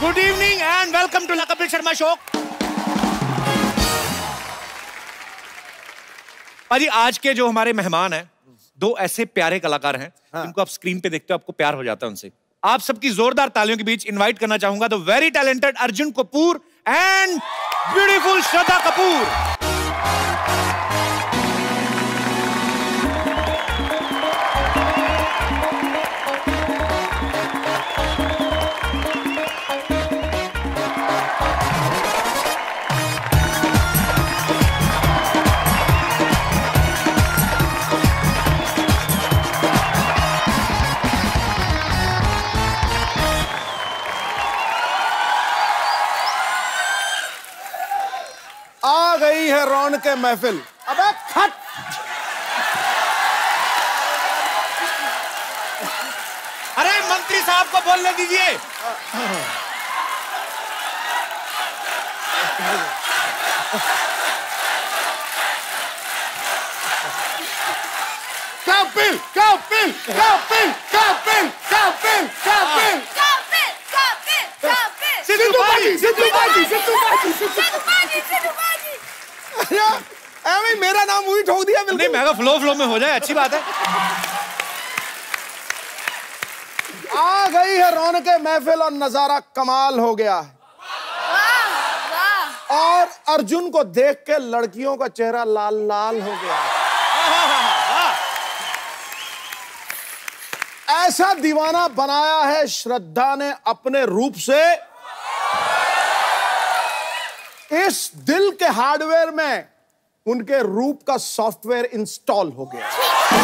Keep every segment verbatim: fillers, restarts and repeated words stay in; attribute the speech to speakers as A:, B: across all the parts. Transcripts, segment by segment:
A: Good evening and welcome to the Kapil Sharma show. भाजी आज के जो हमारे मेहमान हैं, दो ऐसे प्यारे कलाकार हैं हाँ। जिनको आप स्क्रीन पे देखते हो आपको प्यार हो जाता है उनसे। आप सबकी जोरदार तालियों के बीच इनवाइट करना चाहूंगा the very talented Arjun Kapoor and beautiful Shraddha Kapoor.
B: आ गई है रौनक के महफिल। अबे खट।
A: अरे मंत्री साहब को बोलने दीजिए।
B: कपिल कपिल कपिल कपिल कपिल कपिल
C: कपिल कपिल कपिल
B: सिद्धू बाजी सिद्धू बाजी सिद्धू बाजी सिद्धू
C: बाजी सिद्धू बाजी।
B: अरे मेरा नाम वही ठोक दिया बिल्कुल।
A: नहीं मैं कहा फ्लो फ्लो में हो जाए, अच्छी बात है।
B: आ गई है रौनक के महफिल और नजारा कमाल हो गया है।
C: वाह वाह।
B: और अर्जुन को देख के लड़कियों का चेहरा लाल लाल हो गया है। ऐसा दीवाना बनाया है श्रद्धा ने अपने रूप से, इस दिल के हार्डवेयर में उनके रूप का सॉफ्टवेयर इंस्टॉल हो गया।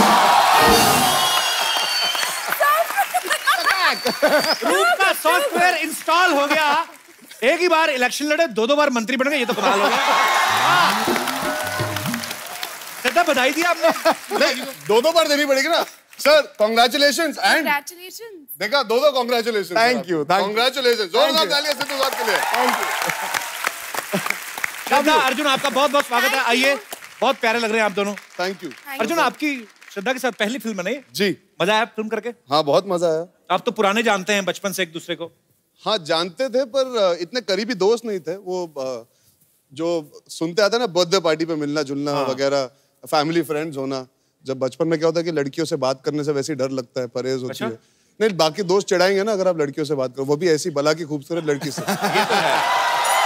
A: रूप का सॉफ्टवेयर इंस्टॉल हो गया। एक ही बार इलेक्शन लड़े, दो दो बार मंत्री बन गए, ये तो कमाल हो गया। श्रद्धा बधाई दी आपने।
D: दो दो बार देनी पड़ेगी ना सर। Congratulations and
C: Congratulations।
D: देखा दो दो कांग्रेचुलेशंस।
B: Thank you
D: congratulations. जोरदार तालियां सिद्धू साहब के लिए।
B: Thank you.
A: श्रद्धा अर्जुन आपका बहुत बहुत स्वागत है। आइए, बहुत प्यारे लग रहे हैं आप दोनों।
D: Thank you.
A: अर्जुन आपकी श्रद्धा के साथ पहली फिल्म बनाई
D: जी।
A: मजा आया फिल्म करके?
D: हाँ बहुत मजा आया।
A: आप तो पुराने जानते हैं बचपन से एक दूसरे को।
D: हाँ जानते थे पर इतने करीबी दोस्त नहीं थे। वो जो सुनते आते ना बर्थडे पार्टी पे मिलना जुलना हाँ। वगैरह, फैमिली फ्रेंड्स होना। जब बचपन में क्या होता है कि लड़कियों से बात करने से वैसे ही डर लगता है, परहेज होती है। नहीं बाकी दोस्त चिढ़ाएंगे ना अगर आप लड़कियों से बात करो, वो भी ऐसी बला की खूबसूरत लड़की से।
A: ये तो है।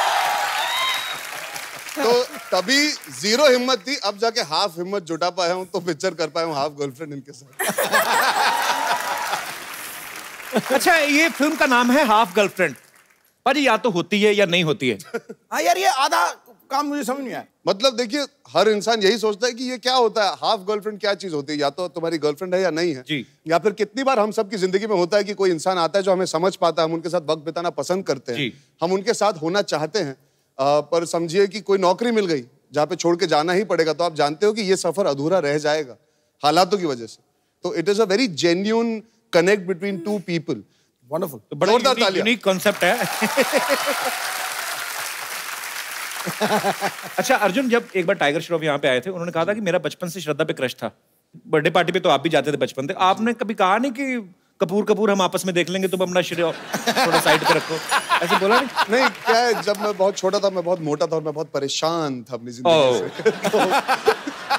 D: तो तभी जीरो हिम्मत थी, अब जाके हाफ हिम्मत जुटा पाया हूं तो पिक्चर कर पाया हूं हाफ गर्लफ्रेंड इनके साथ।
A: अच्छा ये फिल्म का नाम है हाफ गर्लफ्रेंड, पर या तो होती है या नहीं होती है।
B: हाँ यार ये आधा काम मुझे समझ नहीं आया।
D: मतलब देखिए हर इंसान यही सोचता है कि ये क्या होता है, हाफ गर्लफ्रेंड क्या चीज होती है, या तो तुम्हारी गर्लफ्रेंड है या नहीं है
A: जी।
D: या फिर कितनी बार हम सबकी जिंदगी में होता है कि कोई इंसान आता है जो हमें समझ पाता है, हम उनके साथ वक्त बिताना पसंद करते हैं, हम उनके साथ होना चाहते हैं, आ, पर समझिए कि कोई नौकरी मिल गई जहाँ पे छोड़ के जाना ही पड़ेगा, तो आप जानते हो कि ये सफर अधूरा रह जाएगा हालातों की वजह से। तो it is a very genuine connect between two people.
B: Wonderful.
A: तो बड़ा यूनिक, यूनिक कॉन्सेप्ट है। अच्छा अर्जुन, जब एक बार टाइगर श्रॉफ यहाँ पे आए थे, उन्होंने कहा था कि मेरा बचपन से श्रद्धा पे क्रश था। बर्थडे पार्टी पे तो आप भी जाते थे बचपन से। आपने कभी कहा नहीं कि कपूर कपूर हम आपस में देख लेंगे, तुम अपना श्रेय थोड़ा साइड पे रखो, ऐसे बोला नहीं?
D: नहीं क्या है, जब मैं बहुत छोटा था मैं बहुत मोटा था और मैं बहुत परेशान था अपनी जिंदगी से।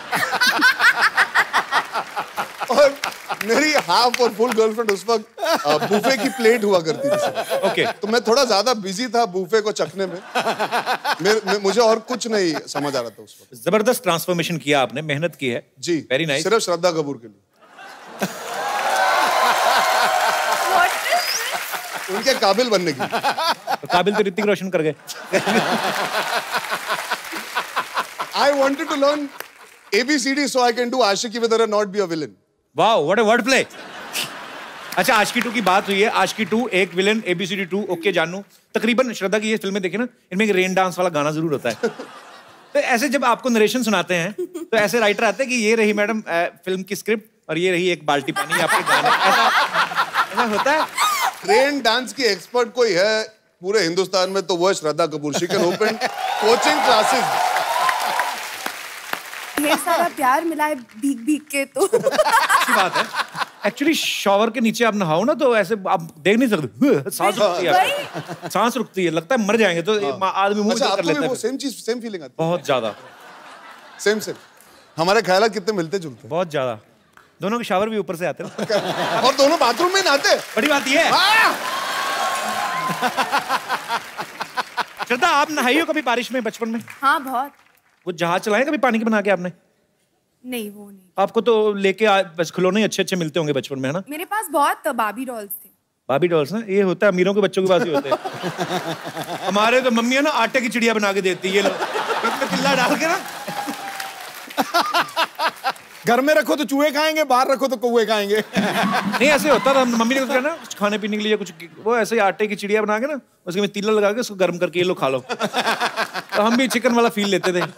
D: और मेरी हाफ और फुल गर्लफ्रेंड उस वक्त बूफे की प्लेट हुआ करती थी।
A: ओके।
D: तो मैं थोड़ा ज्यादा बिजी था बूफे को चखने में, मेरे, में मुझे और कुछ नहीं समझ आ रहा था उस वक्त।
A: जबरदस्त ट्रांसफॉर्मेशन किया आपने, मेहनत की है
D: जी।
A: Very nice.
D: सिर्फ श्रद्धा कपूर के लिए। उनके काबिल बनने की।
A: तो काबिल तो ऋतिक रोशन कर गए।
D: I wanted to learn A B C D so I can do Ashiki with her and not be a villain.
A: Wow, what a word play. अच्छा आशिकी टू की बात हुई है, Aashiqui two Ek villain, A B C D two okay Jaanu. तकरीबन श्रद्धा की ये फिल्में देखी ना, इनमें एक रेन डांस वाला गाना जरूर होता है। तो ऐसे जब आपको नरेशन सुनाते हैं तो ऐसे राइटर आते हैं कि ये रही मैडम फिल्म की स्क्रिप्ट और ये रही एक बाल्टी पानी आपके गाने। ऐसा ऐसा होता है?
D: रेन डांस की एक्सपर्ट कोई है पूरे हिंदुस्तान में तो वो है Shraddha Kapoor. She can open coaching classes.
C: ढेर सारा प्यार मिला है भीग भीग के, तो
A: अच्छी बात है। एक्चुअली शॉवर के नीचे आप नहाओ ना तो ऐसे आप देख नहीं सकते, सांस रुकती है, सांस रुकती है, लगता है मर जाएंगे तो आदमी मुंह कर लेता है। वो
D: सेम चीज सेम फीलिंग आती है।
A: बहुत ज्यादा
D: सेम सेम हमारे ख्याल कितने मिलते जुलते।
A: बहुत ज्यादा। दोनों के शावर भी ऊपर से आते हैं
D: और दोनों बाथरूम में नहाते।
A: बड़ी बात ये है। श्रद्धा आप नहाई हो कभी बारिश में बचपन में?
C: हाँ बहुत।
A: वो जहाज चलाए कभी पानी के बना के आपने?
C: नहीं वो नहीं।
A: आपको तो लेके बस खिलौने अच्छे अच्छे मिलते होंगे बचपन में, है ना?
C: मेरे पास बहुत बाबी डॉल्स थे।
A: बाबी डॉल्स ना, ये होता है अमीरों के बच्चों के पास ही होते हैं। हमारे तो मम्मी है ना आटे की चिड़िया बना के देती है, ये लोग इसमें पिल्ला डाल के ना।
B: घर में रखो तो चूहे खाएंगे, बाहर रखो तो कौवे खाएंगे।
A: नहीं ऐसे होता था, मम्मी ने कुछ कहना कुछ खाने पीने के लिए कुछ, वो ऐसे आटे की चिड़िया बना के ना उसके में तिल्ला लगा के उसको गर्म करके ये लो खा लो। तो हम भी चिकन वाला फील लेते थे।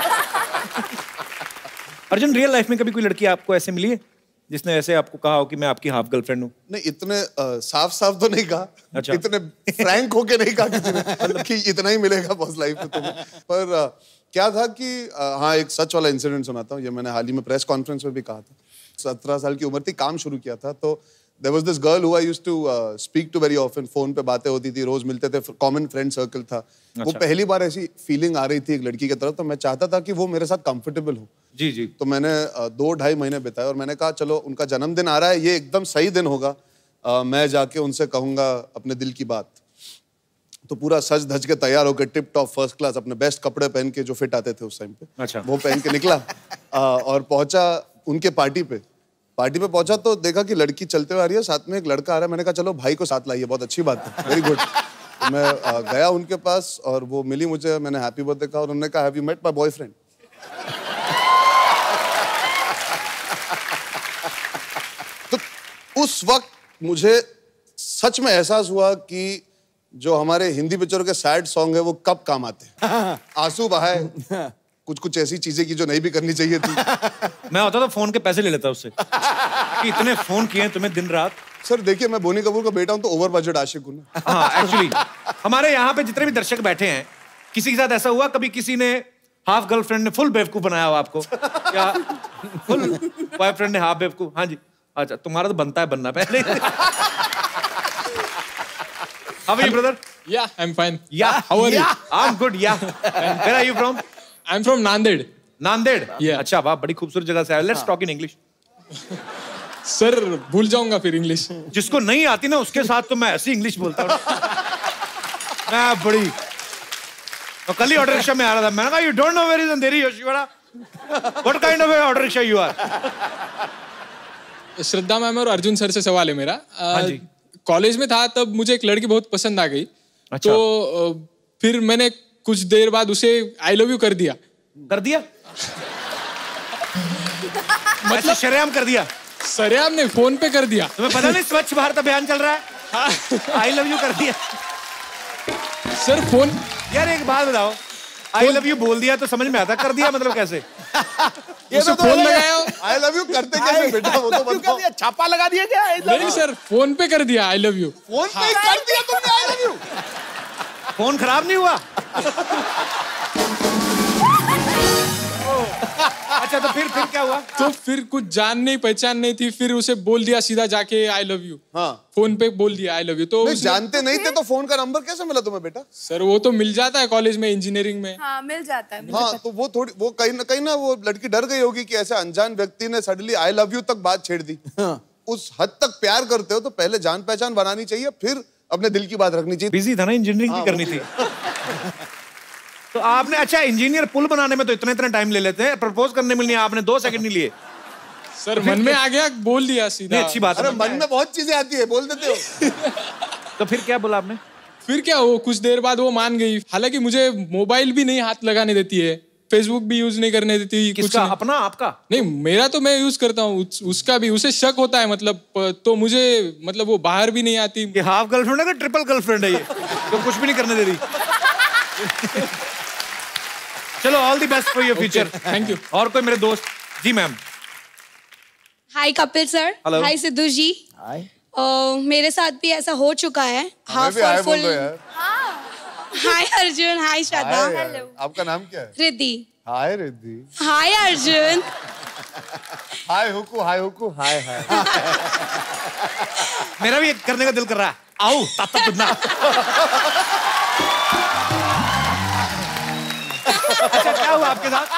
A: अर्जुन रियल लाइफ में कभी कोई लड़की आपको ऐसे मिली है जिसने ऐसे आपको कहा हो कि मैं आपकी हाफ गर्लफ्रेंड हूँ?
D: नहीं इतने आ, साफ साफ तो नहीं कहा।
A: अच्छा।
D: इतने फ्रैंक होके नहीं कहा किसी ने, मतलब कि इतना ही मिलेगा बस लाइफ में तुम्हें। पर आ, क्या था कि आ, हाँ एक सच वाला इंसिडेंट सुनाता हूँ, ये मैंने हाल ही में प्रेस कॉन्फ्रेंस में भी कहा था। सत्रह साल की उम्र थी, काम शुरू किया था, तो there was this girl who I used to uh, speak to very often, phone पे बातें होती थी, रोज मिलते थे, कॉमन फ्रेंड सर्कल था। अच्छा। वो पहली बार ऐसी फीलिंग आ रही थी एक लड़की की तरफ, तो मैं चाहता था कि वो मेरे साथ कंफर्टेबल हो।
A: जी जी।
D: तो मैंने uh, दो ढाई महीने बिताए और मैंने कहा चलो उनका जन्मदिन आ रहा है, ये एकदम सही दिन होगा, uh, मैं जाके उनसे कहूंगा अपने दिल की बात। तो पूरा सज धज के तैयार होकर टिप टॉप फर्स्ट क्लास अपने बेस्ट कपड़े पहन के जो फिट आते थे उस टाइम पे,
A: अच्छा।
D: वो पहन के निकला uh, और पहुंचा उनके पार्टी पे। पार्टी पे पहुंचा तो देखा कि लड़की चलते हुए आ रही है, साथ में एक लड़का आ रहा है। मैंने कहा चलो भाई को साथ लाइए, बहुत अच्छी बात है, वेरी गुड। तो मैं आ, गया उनके पास और वो मिली मुझे, मैंने हैप्पी बर्थडे कहा और उन्होंने कहा have you met my boyfriend? तो उस वक्त मुझे सच में एहसास हुआ कि जो हमारे हिंदी पिक्चरों के सैड सॉन्ग है वो कब काम आते हैं। आंसू बहाए, कुछ कुछ ऐसी चीजें की जो नहीं भी करनी चाहिए थी।
A: मैं होता तो फोन के पैसे ले लेता उससे कि इतने फोन किए हैं तुम्हें दिन रात।
D: सर देखिए मैं बोनी कपूर का बेटा हूं तो ओवर बजट आशिक हूं ना।
A: हाँ एक्चुअली हमारे यहाँ पे जितने भी दर्शक बैठे हैं, किसी के साथ ऐसा हुआ कभी किसी ने हाफ गर्लफ्रेंड ने फुल बेवकूफ बनाया हो आपको, या फुल बॉयफ्रेंड ने हाफ बेवकूफ? हाँ जी। अच्छा तुम्हारा तो बनता है बनना पहले। How are you, brother?
E: Yeah, I'm fine.
A: Yeah.
E: How are
A: yeah.
E: you?
A: I'm good. Yeah. Where are you from?
E: I'm from Nanded.
A: Nanded?
E: Yeah.
A: अच्छा वाह, बड़ी खूबसूरत जगह से आए। Let's talk in English.
E: Sir भूल जाऊंगा फिर इंग्लिश।
A: जिसको नहीं आती ना उसके साथ तो मैं ऐसी इंग्लिश बोलता हूँ। मैं बड़ी तो कल ही ऑटो रिक्शा में आ रहा था, मैंने कहा you don't know where is Andheri योशीवाड़ा? What kind of a auto rickshaw you are?
E: Shraddha ma'am और अर्जुन सर से सवाल है मेरा।
A: हाँ जी।
E: कॉलेज में था तब मुझे एक लड़की बहुत पसंद आ गई।
A: अच्छा।
E: तो फिर मैंने कुछ देर बाद उसे आई लव यू कर दिया।
A: कर दिया? मतलब शरेआम कर दिया?
E: सरेआम ने फोन पे कर दिया।
A: तुम्हें पता नहीं स्वच्छ भारत अभियान चल रहा है? आई लव यू कर दिया
E: सर फोन।
A: यार एक बात बताओ, आई लव यू बोल दिया तो समझ में आता, कर दिया मतलब कैसे?
B: ये तो
E: फोन लगाया।
D: आई लव यू करते कैसे बेटा, वो तो बताओ।
B: छापा लगा दिया क्या?
E: नहीं सर फोन पे कर दिया आई लव यू।
D: फोन पे कर दिया तुमने आई लव यू?
A: फोन खराब नहीं हुआ? अच्छा तो फिर फिर क्या हुआ?
E: तो फिर कुछ जान नहीं पहचान नहीं थी, फिर उसे बोल दिया सीधा जाके आई लव यू।
D: हाँ
E: फोन पे बोल दिया आई लव यू। तो
D: नहीं, जानते नहीं थे तो फोन का नंबर कैसे मिला तुम्हें बेटा?
E: सर वो तो मिल जाता है कॉलेज में, इंजीनियरिंग में।
C: हाँ मिल जाता है।
D: हाँ तो वो थोड़ी वो कहीं ना कहीं ना वो लड़की डर गई होगी कि ऐसे अनजान व्यक्ति ने सडनली आई लव यू तक बात छेड़ दी। हाँ। उस हद तक प्यार करते हो तो पहले जान पहचान बनानी चाहिए, फिर अपने दिल की बात रखनी चाहिए।
A: बिजी था ना, इंजीनियरिंग की करनी थी। तो आपने अच्छा इंजीनियर पुल बनाने में तो इतना इतना टाइम ले लेते हैं, प्रपोज करने में नहीं आपने दो सेकंड नहीं लिए?
E: सर मन में आ गया, बोल दिया सीधा।
A: अच्छी बात है।
D: अरे मन में बहुत चीजें आती है, बोल देते हो।
A: तो फिर क्या बोला आपने?
E: फिर क्या, वो कुछ देर बाद वो मान गई। हालांकि मुझे मोबाइल भी नहीं हाथ लगाने देती है, फेसबुक भी यूज नहीं करने देती।
A: किसका? अपना? आपका?
E: नहीं मेरा तो मैं यूज करता हूँ, उसका भी उसे शक होता है मतलब। तो मुझे मतलब वो बाहर भी नहीं आती।
A: ये हाफ गर्लफ्रेंड है कि ट्रिपल गर्लफ्रेंड है ये? तो कुछ भी नहीं करने दे रही। चलो all the best for your future.
E: Thank you.
A: और कोई मेरे दोस्त? जी ma'am.
F: Hi Kapil sir. Hi Sidhu ji. Hi. मेरे साथ भी ऐसा हो चुका है। हाफ और फुल। हाय अर्जुन, हाय श्रद्धा।
D: आपका नाम क्या है?
F: रिद्धि।
D: हाय रिद्धि।
F: हाय अर्जुन।
D: हाय हुकू हाय हुकू हाय हाय।
A: मेरा भी करने का दिल कर रहा है। आओ ताता दुन्ना। अच्छा क्या हुआ आपके साथ?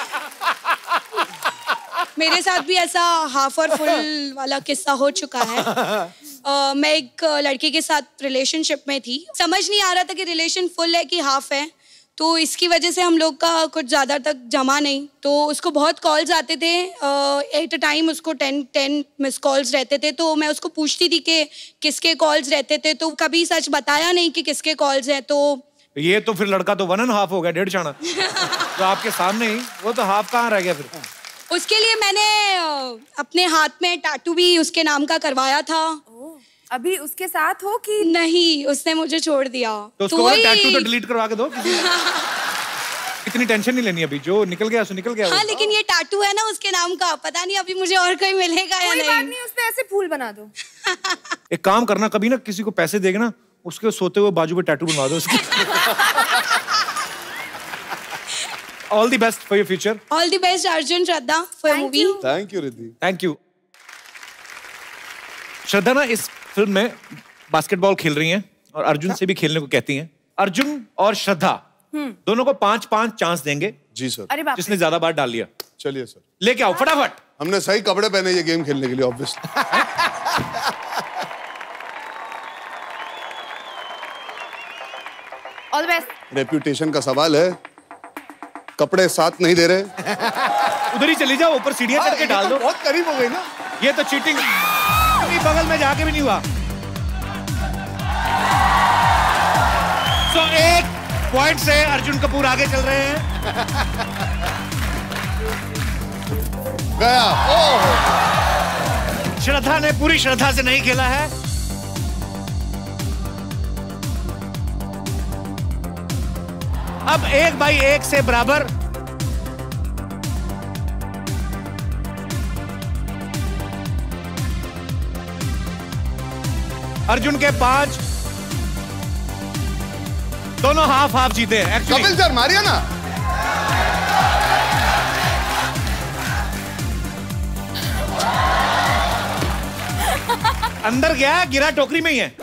F: मेरे साथ भी ऐसा हाफ और फुल वाला किस्सा हो चुका है। uh, मैं एक लड़के के साथ रिलेशनशिप में थी। समझ नहीं आ रहा था कि रिलेशन फुल है कि हाफ है, तो इसकी वजह से हम लोग का कुछ ज़्यादा तक जमा नहीं। तो उसको बहुत कॉल्स आते थे, एट अ टाइम उसको टेन टेन मिस कॉल्स रहते थे। तो मैं उसको पूछती थी कि किसके कॉल्स रहते थे, तो कभी सच बताया नहीं कि किसके कॉल्स हैं। तो
A: ये तो फिर लड़का तो वन एंड हाफ हो गया, डेढ़ चाना। तो आपके सामने ही, वो तो हाफ कहाँ रह गया फिर?
F: उसके लिए मैंने अपने हाथ में टैटू भी उसके नाम का करवाया था।
C: अभी उसके साथ हो कि
F: नहीं? उसने मुझे छोड़ दिया।
A: तो उसको बोला टैटू तो डिलीट करवा के दो। इतनी टेंशन नहीं लेनी, अभी जो निकल गया सो निकल गया।
F: हाँ, लेकिन ये टैटू है ना उसके नाम का, पता नहीं अभी मुझे और कोई मिलेगा या नहीं।
C: कोई बात नहीं, उसपे ऐसे फूल बना दो।
A: एक काम करना, कभी ना किसी को पैसे देगा ना, उसके सोते हुए बाजू पे टैटू बनवा दो उसके। All the best for your future.
F: All the best, Arjun, Shraddha, for your movie.
D: Thank you, Riddhi.
A: Thank you. श्रद्धा ना इस फिल्म में बास्केटबॉल खेल रही हैं और अर्जुन से भी खेलने को कहती हैं। अर्जुन और श्रद्धा दोनों को पांच पांच चांस देंगे।
D: जी सर।
C: अरे बाप रे।
A: जिसने ज्यादा बार डाल लिया।
D: चलिए सर।
A: लेके आओ फटाफट।
D: हमने सही कपड़े पहने ये गेम खेलने के लिए, obviously.
C: All the best.
D: Reputation का सवाल है, कपड़े साथ नहीं दे रहे।
A: उधर ही चली जाओ, ऊपर सीढ़ियां चढ़ के डाल दो।
D: बहुत करीब हो गई ना।
A: ये तो चीटिंग, बगल में जाके भी नहीं हुआ। तो so, एक पॉइंट से अर्जुन कपूर आगे चल रहे हैं।
D: गया। ओह।
A: श्रद्धा ने पूरी श्रद्धा से नहीं खेला है। अब एक बाई एक से बराबर। अर्जुन के पांच, दोनों हाफ हाफ जीते हैं।
D: कपिल सर मारिए ना।
A: अंदर गया, गिरा टोकरी में ही है।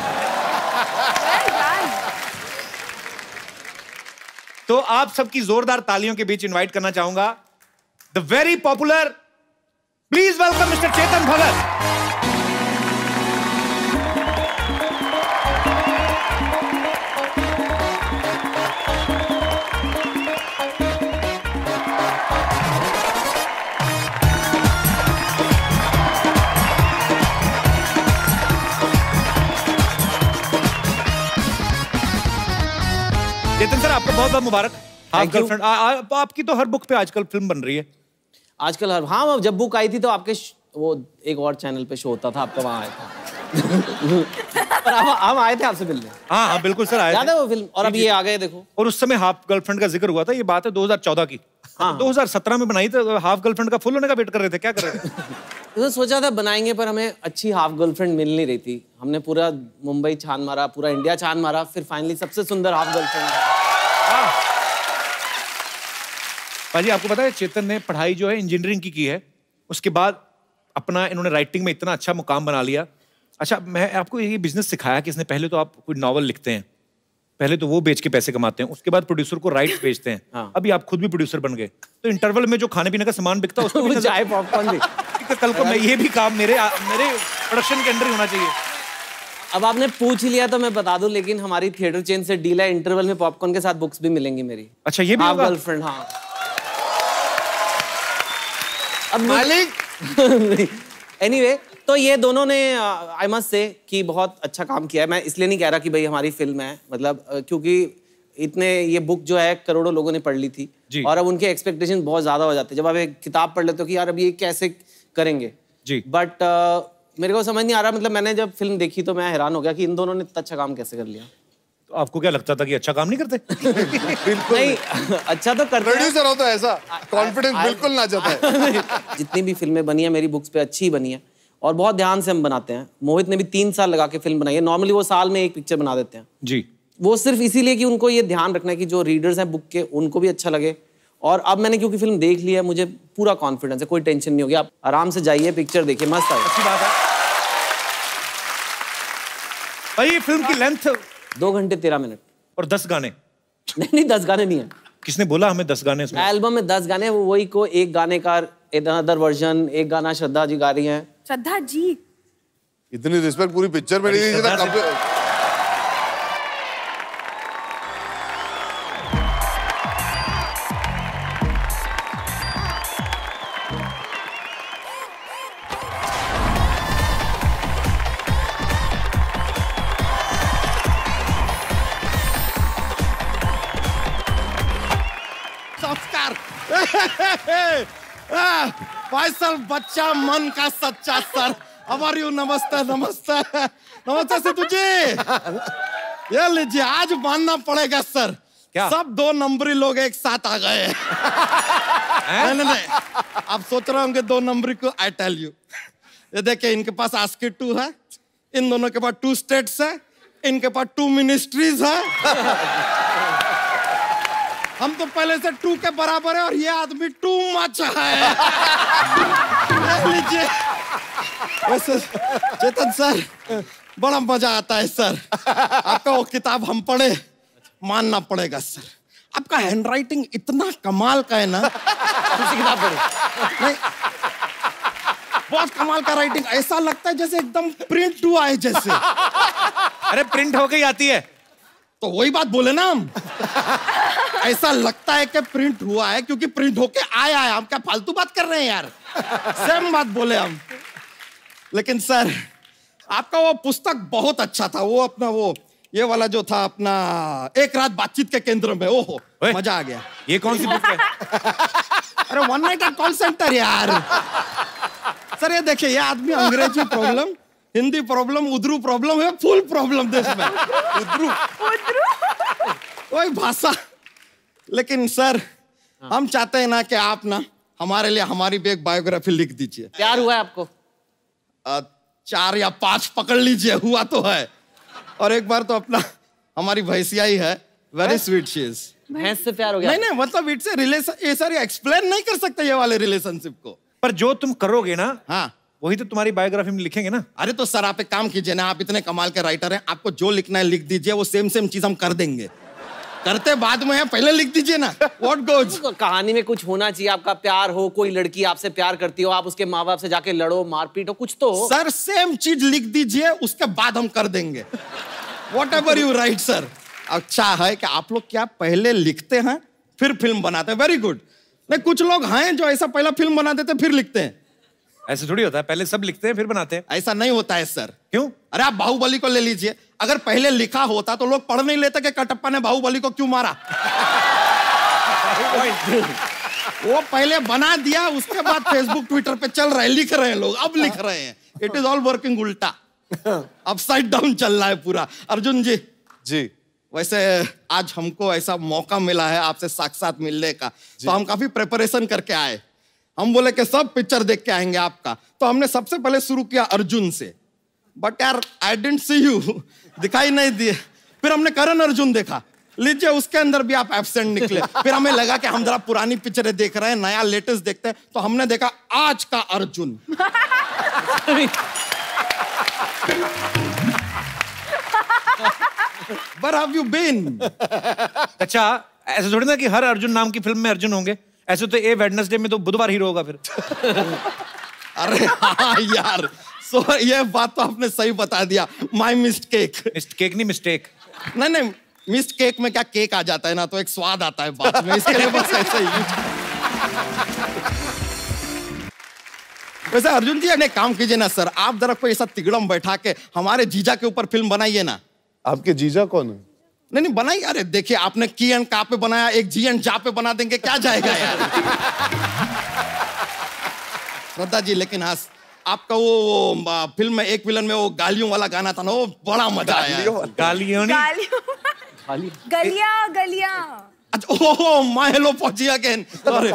A: तो आप सबकी जोरदार तालियों के बीच इनवाइट करना चाहूंगा the very popular, please welcome mister Chetan Bhagat. Chetan sir, आपको बहुत बहुत मुबारक। हाफ गर्लफ्रेंड, आपकी तो हर बुक पे आजकल फिल्म बन रही है।
G: आजकल हर, हाँ, जब बुक आई थी तो आपके वो एक और चैनल पे शो होता था, आपका वहाँ आया था। पर हम हम आए थे आपसे मिलने।
A: हाँ हाँ बिल्कुल सर, आए
G: याद है वो फिल्म? और अब ये आ गए देखो।
A: और उस समय हाफ गर्लफ्रेंड का जिक्र हुआ था, ये बात है दो हज़ार चौदह की। हाँ। दो हज़ार सत्रह में बनाई थी, हाफ गर्लफ्रेंड का फुल होने का वेट कर रहे थे, क्या कर रहे थे?
G: तो सोचा था बनाएंगे, पर हमें अच्छी हाफ गर्लफ्रेंड मिल नहीं रही थी। हमने पूरा मुंबई छान मारा, पूरा इंडिया छान मारा, फिर फाइनली सबसे सुंदर हाफ गर्लफ्रेंड।
A: पाजी, आपको पता है चेतन ने पढ़ाई जो है इंजीनियरिंग की की है, उसके बाद अपना इन्होंने राइटिंग में इतना अच्छा मुकाम बना लिया। अच्छा, मैं आपको ये बिजनेस सिखाया कि इसने पहले तो आप कोई नॉवल लिखते हैं, पहले तो वो बेच के पैसे कमाते हैं, उसके बाद प्रोड्यूसर को राइट बेचते हैं। हाँ। अभी आप खुद भी प्रोड्यूसर बन गए, तो इंटरवल में जो खाने पीने का सामान बिकता है उसको भी
G: चाय पॉपकॉर्न भी।
A: कल को मैं ये भी काम मेरे मेरे प्रोडक्शन के अंदर ही होना चाहिए।
G: अब आपने पूछ लिया तो मैं बता दूं, लेकिन हमारी थिएटर चेन से डील है, इंटरवल में पॉपकॉर्न के साथ बुक्स भी मिलेंगी मेरी।
A: अच्छा, ये भी होगा?
G: गर्लफ्रेंड, हाँ।
A: अब मालिक
G: एनीवे anyway, तो ये दोनों ने आई मस्ट से कि बहुत अच्छा काम किया है। मैं इसलिए नहीं कह रहा कि भाई हमारी फिल्म है, मतलब क्योंकि इतने ये बुक जो है करोड़ों लोगों ने पढ़ ली थी और अब उनके एक्सपेक्टेशन बहुत ज्यादा हो जाते हैं। जब आप एक किताब पढ़ लेते हो कि यार अब ये कैसे करेंगे जी, बट uh, मेरे को समझ नहीं आ रहा। मतलब मैंने जब फिल्म देखी तो मैं हैरान हो गया कि इन दोनों ने इतना अच्छा काम कैसे कर लिया।
A: तो आपको क्या लगता था कि अच्छा काम नहीं करते?
G: बिल्कुल नहीं, अच्छा तो करते हैं।
D: प्रोड्यूसर हो तो ऐसा कॉन्फिडेंस बिल्कुल ना जाता है।
G: जितनी भी फिल्में बनी है मेरी बुक्स पे अच्छी बनी है और बहुत ध्यान से हम बनाते हैं। मोहित ने भी तीन साल लगा के फिल्म बनाई है। नॉर्मली वो साल में एक पिक्चर बना देते हैं जी, वो सिर्फ इसीलिए कि उनको ये ध्यान रखना है कि जो रीडर्स हैं बुक के उनको भी अच्छा लगे और अब मैंने क्योंकि फिल्म देख ली है, मुझे पूरा कॉन्फिडेंस है, कोई टेंशन नहीं होगी। आप आराम से जाइए, पिक्चर देखिए, मस्त है।
A: अच्छी बात है भाई। फिल्म की लेंथ
G: दो घंटे तेरह मिनट
A: और दस गाने।
G: नहीं नहीं, दस गाने नहीं है।
A: किसने बोला हमें दस गाने इसमें?
G: एल्बम में दस गाने, वो वही को एक गाने का अदर वर्जन, एक गाना श्रद्धा जी गा रही हैं।
C: श्रद्धा जी
D: इतनी रिस्पेक्ट पूरी पिक्चर में नहीं दी जितना कपिल।
B: भाई सर, बच्चा मन का सच्चा सर। हमारी नमस्ते नमस्ते नमस्ते सिद्धू जी। ये लीजिए, आज मानना पड़ेगा सर, क्या? सब दो नंबरी लोग एक साथ आ गए। नहीं नहीं नहीं, आप सोच रहे होंगे दो नंबरी को। आई टेल यू, ये देखिए, इनके पास आस्की टू है, इन दोनों के पास टू स्टेट्स है, इनके पास टू मिनिस्ट्रीज है। हम तो पहले से टू के बराबर है और ये आदमी टू मच है। लीजिए। वैसे चेतन सर, बड़ा मजा आता है सर। आपका वो किताब हम पढ़े, मानना पड़ेगा सर, आपका हैंडराइटिंग इतना कमाल का है ना।
G: दूसरी किताब पढ़े?
B: नहीं, बहुत कमाल का राइटिंग, ऐसा लगता है जैसे एकदम प्रिंट हुआ है जैसे।
A: अरे प्रिंट होके ही आती है
B: तो वही बात बोले ना हम। ऐसा लगता है कि प्रिंट हुआ है क्योंकि प्रिंट होके आया है। हम क्या फालतू बात कर रहे हैं यार? सेम बात बोले हम। लेकिन सर, आपका वो पुस्तक बहुत अच्छा था। वो अपना वो ये वाला जो था अपना एक रात बातचीत के केंद्र में, ओहो मजा आ गया।
A: ये कौन सी बुक है?
B: अरे one night at call centre यार। सर ये देखिए, ये आदमी Angrezi problem, Hindi problem, Urdu problem है, फुल प्रॉब्लम देश में। उर्दू वही भाषा। लेकिन सर, हम चाहते हैं ना कि आप ना हमारे लिए हमारी भी एक बायोग्राफी लिख दीजिए।
G: प्यार हुआ है आपको?
B: आ, चार या पांच पकड़ लीजिए, हुआ तो है। और एक बार तो अपना हमारी भैंसिया ही है, वेरी स्वीट शी इज।
G: भैंस से प्यार हो गया?
B: नहीं नहीं, मतलब इट्स ए रिलेशन। ये सर एक्सप्लेन नहीं कर सकते ये वाले रिलेशनशिप को।
A: पर जो तुम करोगे ना,
B: हाँ,
A: वही तो तुम्हारी बायोग्राफी में लिखेंगे ना।
B: अरे तो सर आप एक काम कीजिए ना, आप इतने कमाल के राइटर हैं, आपको जो लिखना है लिख दीजिए, वो सेम सेम चीज हम कर देंगे। करते बाद में है, पहले लिख दीजिए ना। What goes?
G: कहानी में कुछ होना चाहिए, आपका प्यार हो, कोई लड़की आपसे प्यार करती हो, आप उसके माँ बाप से जाके लड़ो, मारपीट हो, कुछ तो हो।
B: सर सेम चीज लिख दीजिए, उसके बाद हम कर देंगे। Whatever you write sir. अच्छा है कि आप लोग क्या पहले लिखते हैं फिर फिल्म बनाते हैं, वेरी गुड। नहीं, कुछ लोग हैं जो ऐसा पहला फिल्म बना देते फिर लिखते हैं।
A: ऐसे थोड़ी होता है, पहले सब लिखते हैं फिर बनाते हैं।
B: ऐसा नहीं होता है सर।
A: क्यों?
B: अरे आप बाहुबली को ले लीजिए, अगर पहले लिखा होता तो लोग पढ़ नहीं लेते कि कटप्पा ने बाहुबली को क्यों मारा। वो पहले बना दिया, उसके बाद फेसबुक ट्विटर पे चल रहा है, लिख रहे हैं लोग, अब लिख रहे हैं। इट इज ऑल वर्किंग उल्टा, अपसाइड डाउन चल रहा है पूरा। अर्जुन जी
D: जी,
B: वैसे आज हमको ऐसा मौका मिला है आपसे साक्षात मिलने का, तो हम काफी प्रिपरेशन करके आए। हम बोले कि सब पिक्चर देख के आएंगे आपका, तो हमने सबसे पहले शुरू किया अर्जुन से। बट यार आई डिडंट सी यू, दिखाई नहीं दिए। फिर हमने करण अर्जुन देखा, लीजिए उसके अंदर भी आप एब्सेंट निकले। फिर हमें लगा कि हम जरा पुरानी पिक्चरें देख रहे हैं, नया लेटेस्ट देखते हैं, तो हमने देखा आज का Arjun. Where have you been?
A: अच्छा, ऐसे थोड़ी ना कि हर अर्जुन नाम की फिल्म में अर्जुन होंगे। ऐसे तो ए वेडनेसडे में तो बुधवार हीरो होगा फिर।
B: अरे हाँ यार, सो so, ये बात तो आपने सही बता दिया। My mistake.
A: मिस्टेक नहीं, मिस्टेक।
B: नहीं नहीं, मिस्ड केक में क्या केक आ जाता है ना, तो एक स्वाद आता है बात में, इसके लिए बस ऐसे ही। वैसे अर्जुन जी ने काम कीजिए ना सर, आप जरा कोई ऐसा तिगड़म बैठा के हमारे जीजा के ऊपर फिल्म बनाइए ना।
D: आपके जीजा कौन है?
B: नहीं नहीं बनाइए। अरे देखिए, आपने की एंड का पे बनाया, एक जी एंड जा पे बना देंगे, क्या जाएगा यार। श्रद्धा जी, लेकिन हाँ, आपका वो, वो फिल्म में एक विलन में वो गालियों वाला गाना था ना, वो बड़ा मजा आया।
A: गालियों
C: गालियों गलियां गलियां।
B: अच्छा, ओह माय हेलो पहुंची अगेन। अरे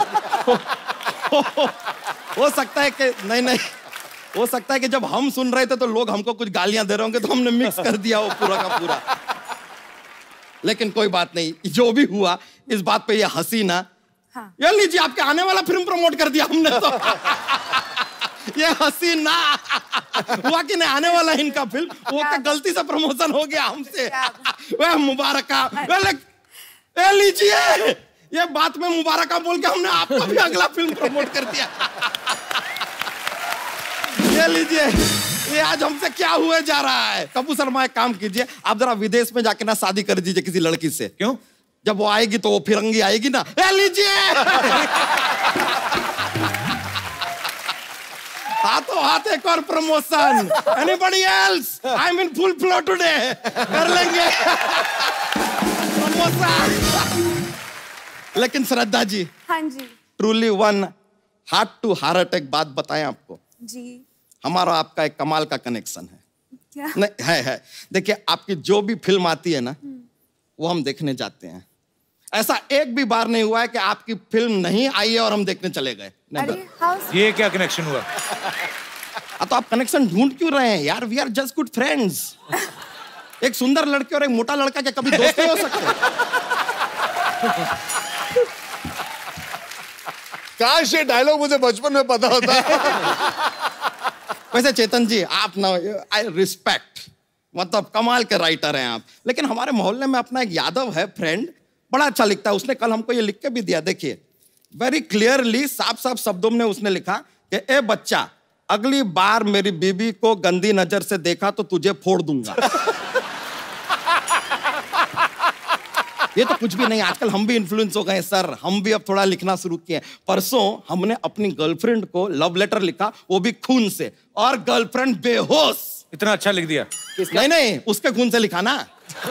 B: हो सकता है कि नहीं नहीं हो सकता है कि जब हम सुन रहे थे तो लोग हमको कुछ गालियां दे रहे होंगे, तो हमने मिक्स कर दिया वो पूरा का पूरा। लेकिन कोई बात नहीं, जो भी हुआ इस बात पे ये हंसी ना
C: हाँ।
B: ये लीजिए आपके आने वाला फिल्म प्रमोट कर दिया हमने तो। ये हसीना हुआ कि नहीं, आने वाला इनका फिल्म, वो तो गलती से प्रमोशन हो गया हमसे। वह मुबारका, वह लीजिए ये बात में मुबारका बोल के हमने आपका भी अगला फिल्म प्रमोट कर दिया। ये लीजिए, ये आज हमसे क्या हुए जा रहा है। कपूर शर्मा एक काम कीजिए, आप जरा विदेश में जाके ना शादी कर दीजिए किसी लड़की से।
A: क्यों?
B: जब वो आएगी तो वो फिरंगी आएगी ना। ये लीजिए हाथों हाथ एक और promotion. Anybody else? I am in full flow today. कर लेंगे प्रमोशन। लेकिन श्रद्धा जी,
C: हाँ जी,
B: truly one heart to heart एक बात बताएं आपको
C: जी,
B: हमारा आपका एक कमाल का कनेक्शन है।
C: क्या?
B: नहीं है है देखिए, आपकी जो भी फिल्म आती है ना वो हम देखने जाते हैं। ऐसा एक भी बार नहीं हुआ है कि आपकी फिल्म नहीं आई है और हम देखने चले गए।
A: ये क्या कनेक्शन हुआ?
B: तो आप कनेक्शन ढूंढ क्यों रहे हैं यार? We are just good friends. एक सुंदर लड़के और एक मोटा लड़का क्या कभी दोस्त नहीं हो सकते?
D: काश ये डायलॉग मुझे बचपन में पता होता।
B: वैसे चेतन जी, आप ना, आई रिस्पेक्ट, मतलब कमाल के राइटर हैं आप, लेकिन हमारे मोहल्ले में अपना एक यादव है फ्रेंड, बड़ा अच्छा लिखता है। उसने कल हमको ये लिख के भी दिया, देखिए वेरी क्लियरली, साफ साफ शब्दों में उसने लिखा कि ए बच्चा, अगली बार मेरी बीबी को गंदी नजर से देखा तो तुझे फोड़ दूंगा। ये तो कुछ भी नहीं, आजकल हम भी इन्फ्लुएंस हो गए सर, हम भी अब थोड़ा लिखना शुरू किए। परसों हमने अपनी गर्लफ्रेंड को लव लेटर लिखा, वो भी खून से, और गर्लफ्रेंड बेहोश।
A: इतना अच्छा लिख दिया?
B: नहीं नहीं, उसके खून से लिखा ना।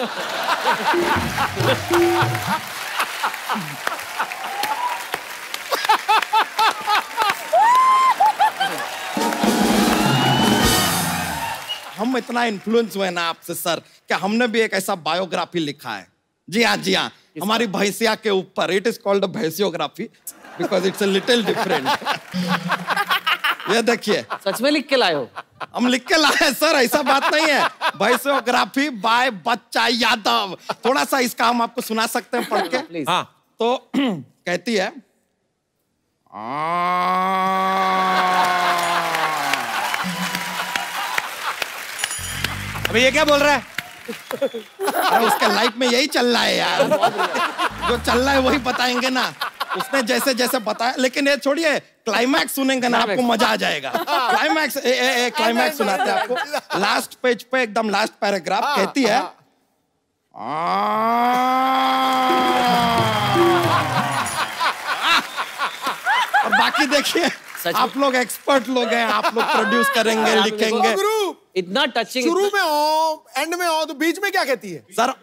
B: हम इतना इन्फ्लुएंस हुए ना आपसे सर, कि हमने भी एक ऐसा बायोग्राफी लिखा है। जी हाँ जी हाँ, हमारी भैंसिया के ऊपर। इट इज कॉल्ड भैंसियोग्राफी because it's a little different. ये देखिए,
G: सच में लिख के लाए हो?
B: हम लिख के लाए सर, ऐसा बात नहीं है। भैंसियोग्राफी बाय बच्चा यादव। थोड़ा सा इसका हम आपको सुना सकते हैं पढ़ के?
A: हाँ।
B: तो कहती है,
A: अबे ये क्या बोल रहा है?
B: अरे उसके लाइफ में यही चल रहा है यार, जो चल रहा है वही बताएंगे ना। उसने जैसे जैसे बताया, लेकिन ये छोड़िए, क्लाइमैक्स सुनेंगे ना आपको मजा आ जाएगा। क्लाइमैक्स ए, ए, ए, क्लाइमैक्स सुनाते हैं आपको। लास्ट पेज पे एकदम लास्ट पैराग्राफ कहती है, और बाकी देखिए, आप लोग एक्सपर्ट लोग हैं, आप लोग प्रोड्यूस करेंगे, लिखेंगे।
G: इतना टचिंग।
H: शुरू में ओ, एंड में ओ, तो बीच में क्या कहती है
B: sir?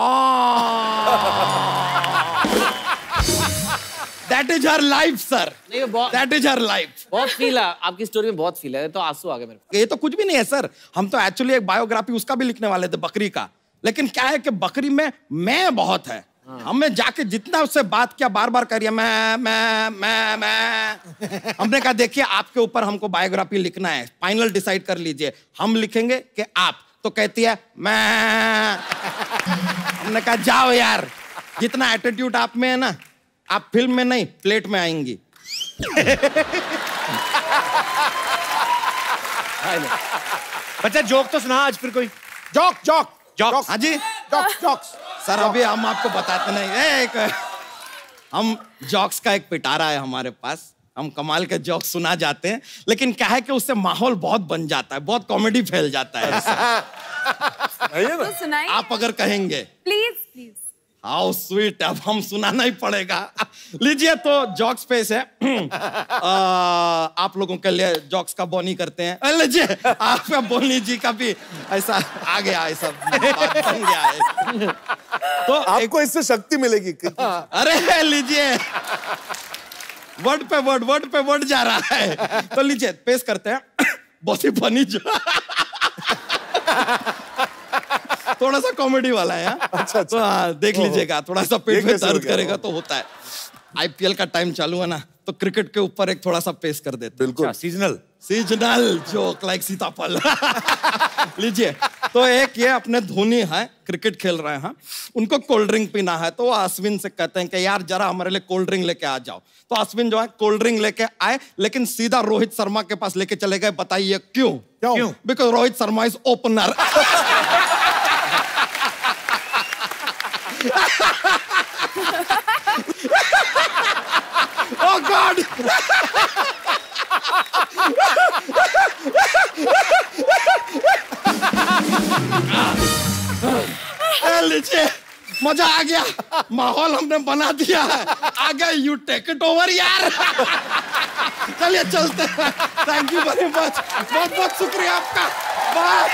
B: That is her life sir, that is her life.
G: बहुत फील है आपकी स्टोरी में, बहुत फील है, तो आंसू आ गए मेरे को।
B: ये तो कुछ भी नहीं है सर, हम तो एक्चुअली एक बायोग्राफी उसका भी लिखने वाले थे, बकरी का। लेकिन क्या है कि बकरी में मैं बहुत है। हाँ। हमने जाके जितना उससे बात किया, बार बार करिए मैं मैं मैं मैं हमने कहा देखिए, आपके ऊपर हमको बायोग्राफी लिखना है, फाइनल डिसाइड कर लीजिए, हम लिखेंगे कि आप। तो कहती है मैं। हमने कहा जाओ यार, जितना एटीट्यूड आप में है ना, आप फिल्म में नहीं प्लेट में आएंगी।
A: बच्चा जोक तो सुना आज फिर कोई।
H: जॉक जॉक
A: जॉक
B: हाँ जी,
H: जॉक्स जॉक्स
B: सर अभी हम आपको बताते नहीं। एक हम जॉक्स का एक पिटारा है हमारे पास, हम कमाल के जॉक्स सुना जाते हैं, लेकिन क्या है कि उससे माहौल बहुत बन जाता है, बहुत कॉमेडी फैल जाता है।
C: तो सुनाइए।
B: आप अगर कहेंगे
C: प्लीज प्लीज।
B: हाउ स्वीट, अब हम सुनाना ही पड़ेगा। लीजिए, तो जॉक्स पेश है। आ, आप लोगों के लिए जॉक्स का बोनी करते हैं। लीजिए, आपका बोनी जी का भी ऐसा आ गया, ऐसा बन गया है।
H: तो आपको इससे शक्ति मिलेगी।
B: अरे लीजिए, वर्ड पे वर्ड वर्ड पे वर्ड जा रहा है। तो लीजिए पेश करते हैं बहुत ही फनी जो थोड़ा सा कॉमेडी वाला है। अच्छा, तो हाँ, देख लीजिएगा, थोड़ा सा पेट में दर्द करेगा तो होता है। आईपीएल का टाइम चालू है ना, तो क्रिकेट के ऊपर एक थोड़ा सा पेश कर देते हैं।
D: बिल्कुल
A: सीजनल
B: सीजनल जोक लाइक सीताफल। लीजिए, तो एक ये अपने धोनी है, क्रिकेट खेल रहे हैं, उनको कोल्ड ड्रिंक पीना है, तो वो अश्विन से कहते हैं कि यार जरा हमारे लिए कोल्ड ड्रिंक लेके आ जाओ। तो अश्विन जो है कोल्ड ड्रिंक लेके आए, लेकिन सीधा रोहित शर्मा के पास लेके चले गए। बताइए क्यों?
A: क्यों?
B: Because Rohit Sharma is opener. Oh God! लीजिए, मजा आ गया, माहौल हमने बना दिया है। आ गया, यू टेक इट ओवर यार। चलिए चलते हैं। थैंक यू वेरी मच, बहुत बहुत शुक्रिया आपका। बाय।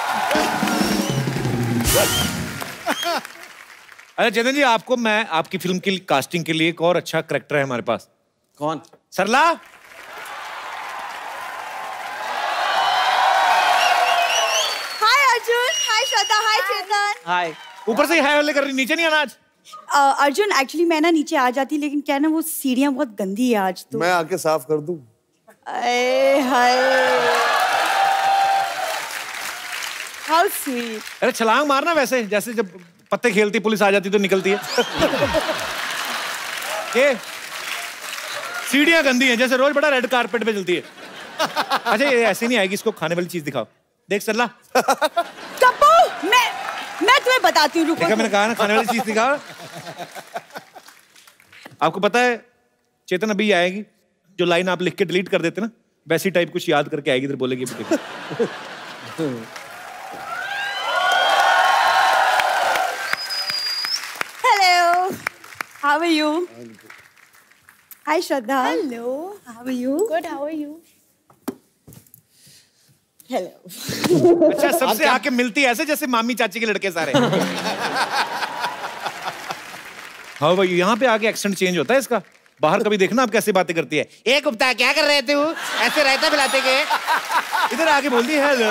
A: अरे चेतन जी, आपको मैं आपकी फिल्म की कास्टिंग के लिए एक और अच्छा करेक्टर है हमारे पास।
G: कौन?
A: सरला।
C: हाय अर्जुन, हाय श्रद्धा, हाय चेतन।
G: हाय।
A: ऊपर से हाय वाले कर रही, नीचे नहीं आना आज?
C: uh, अर्जुन एक्चुअली मैं ना नीचे आ जाती, लेकिन क्या ना वो सीढ़ियाँ बहुत गंदी है आज तो।
H: मैं आके साफ कर दूं?
C: अरे हाय, हाउ स्वीट।
A: अरे छलांग मारना वैसे, जैसे जब पत्ते खेलती पुलिस आ जाती तो निकलती है। ये सीढ़ियां गंदी हैं, जैसे रोज बड़ा रेड कारपेट पे चलती है। अच्छा ये ऐसे नहीं आएगी, इसको खाने वाली चीज दिखाओ। देख सरला।
C: कपू, मैं मैं तुम्हें बताती हूँ, रुको।
A: देखा मैंने कहा ना, खाने वाली चीज दिखाओ। आपको पता है चेतन अभी आएगी, जो लाइन आप लिख के डिलीट कर देते ना, वैसी टाइप कुछ याद करके आएगी, इधर बोलेगी।
C: Hello, how are you? Hi Shraddha. Hello, how are you? Good, how are you? Hello.
A: अच्छा, सबसे आके मिलती ऐसे जैसे मामी चाची के लड़के सारे। हाँ भाई, यहाँ पे आके एक्सेंट चेंज होता है इसका। बाहर कभी देखना आप कैसे बातें करती है। ए गुप्ता, क्या कर रहे थे? ऐसे रहता पिलाते के। इधर आके बोलती है हेलो।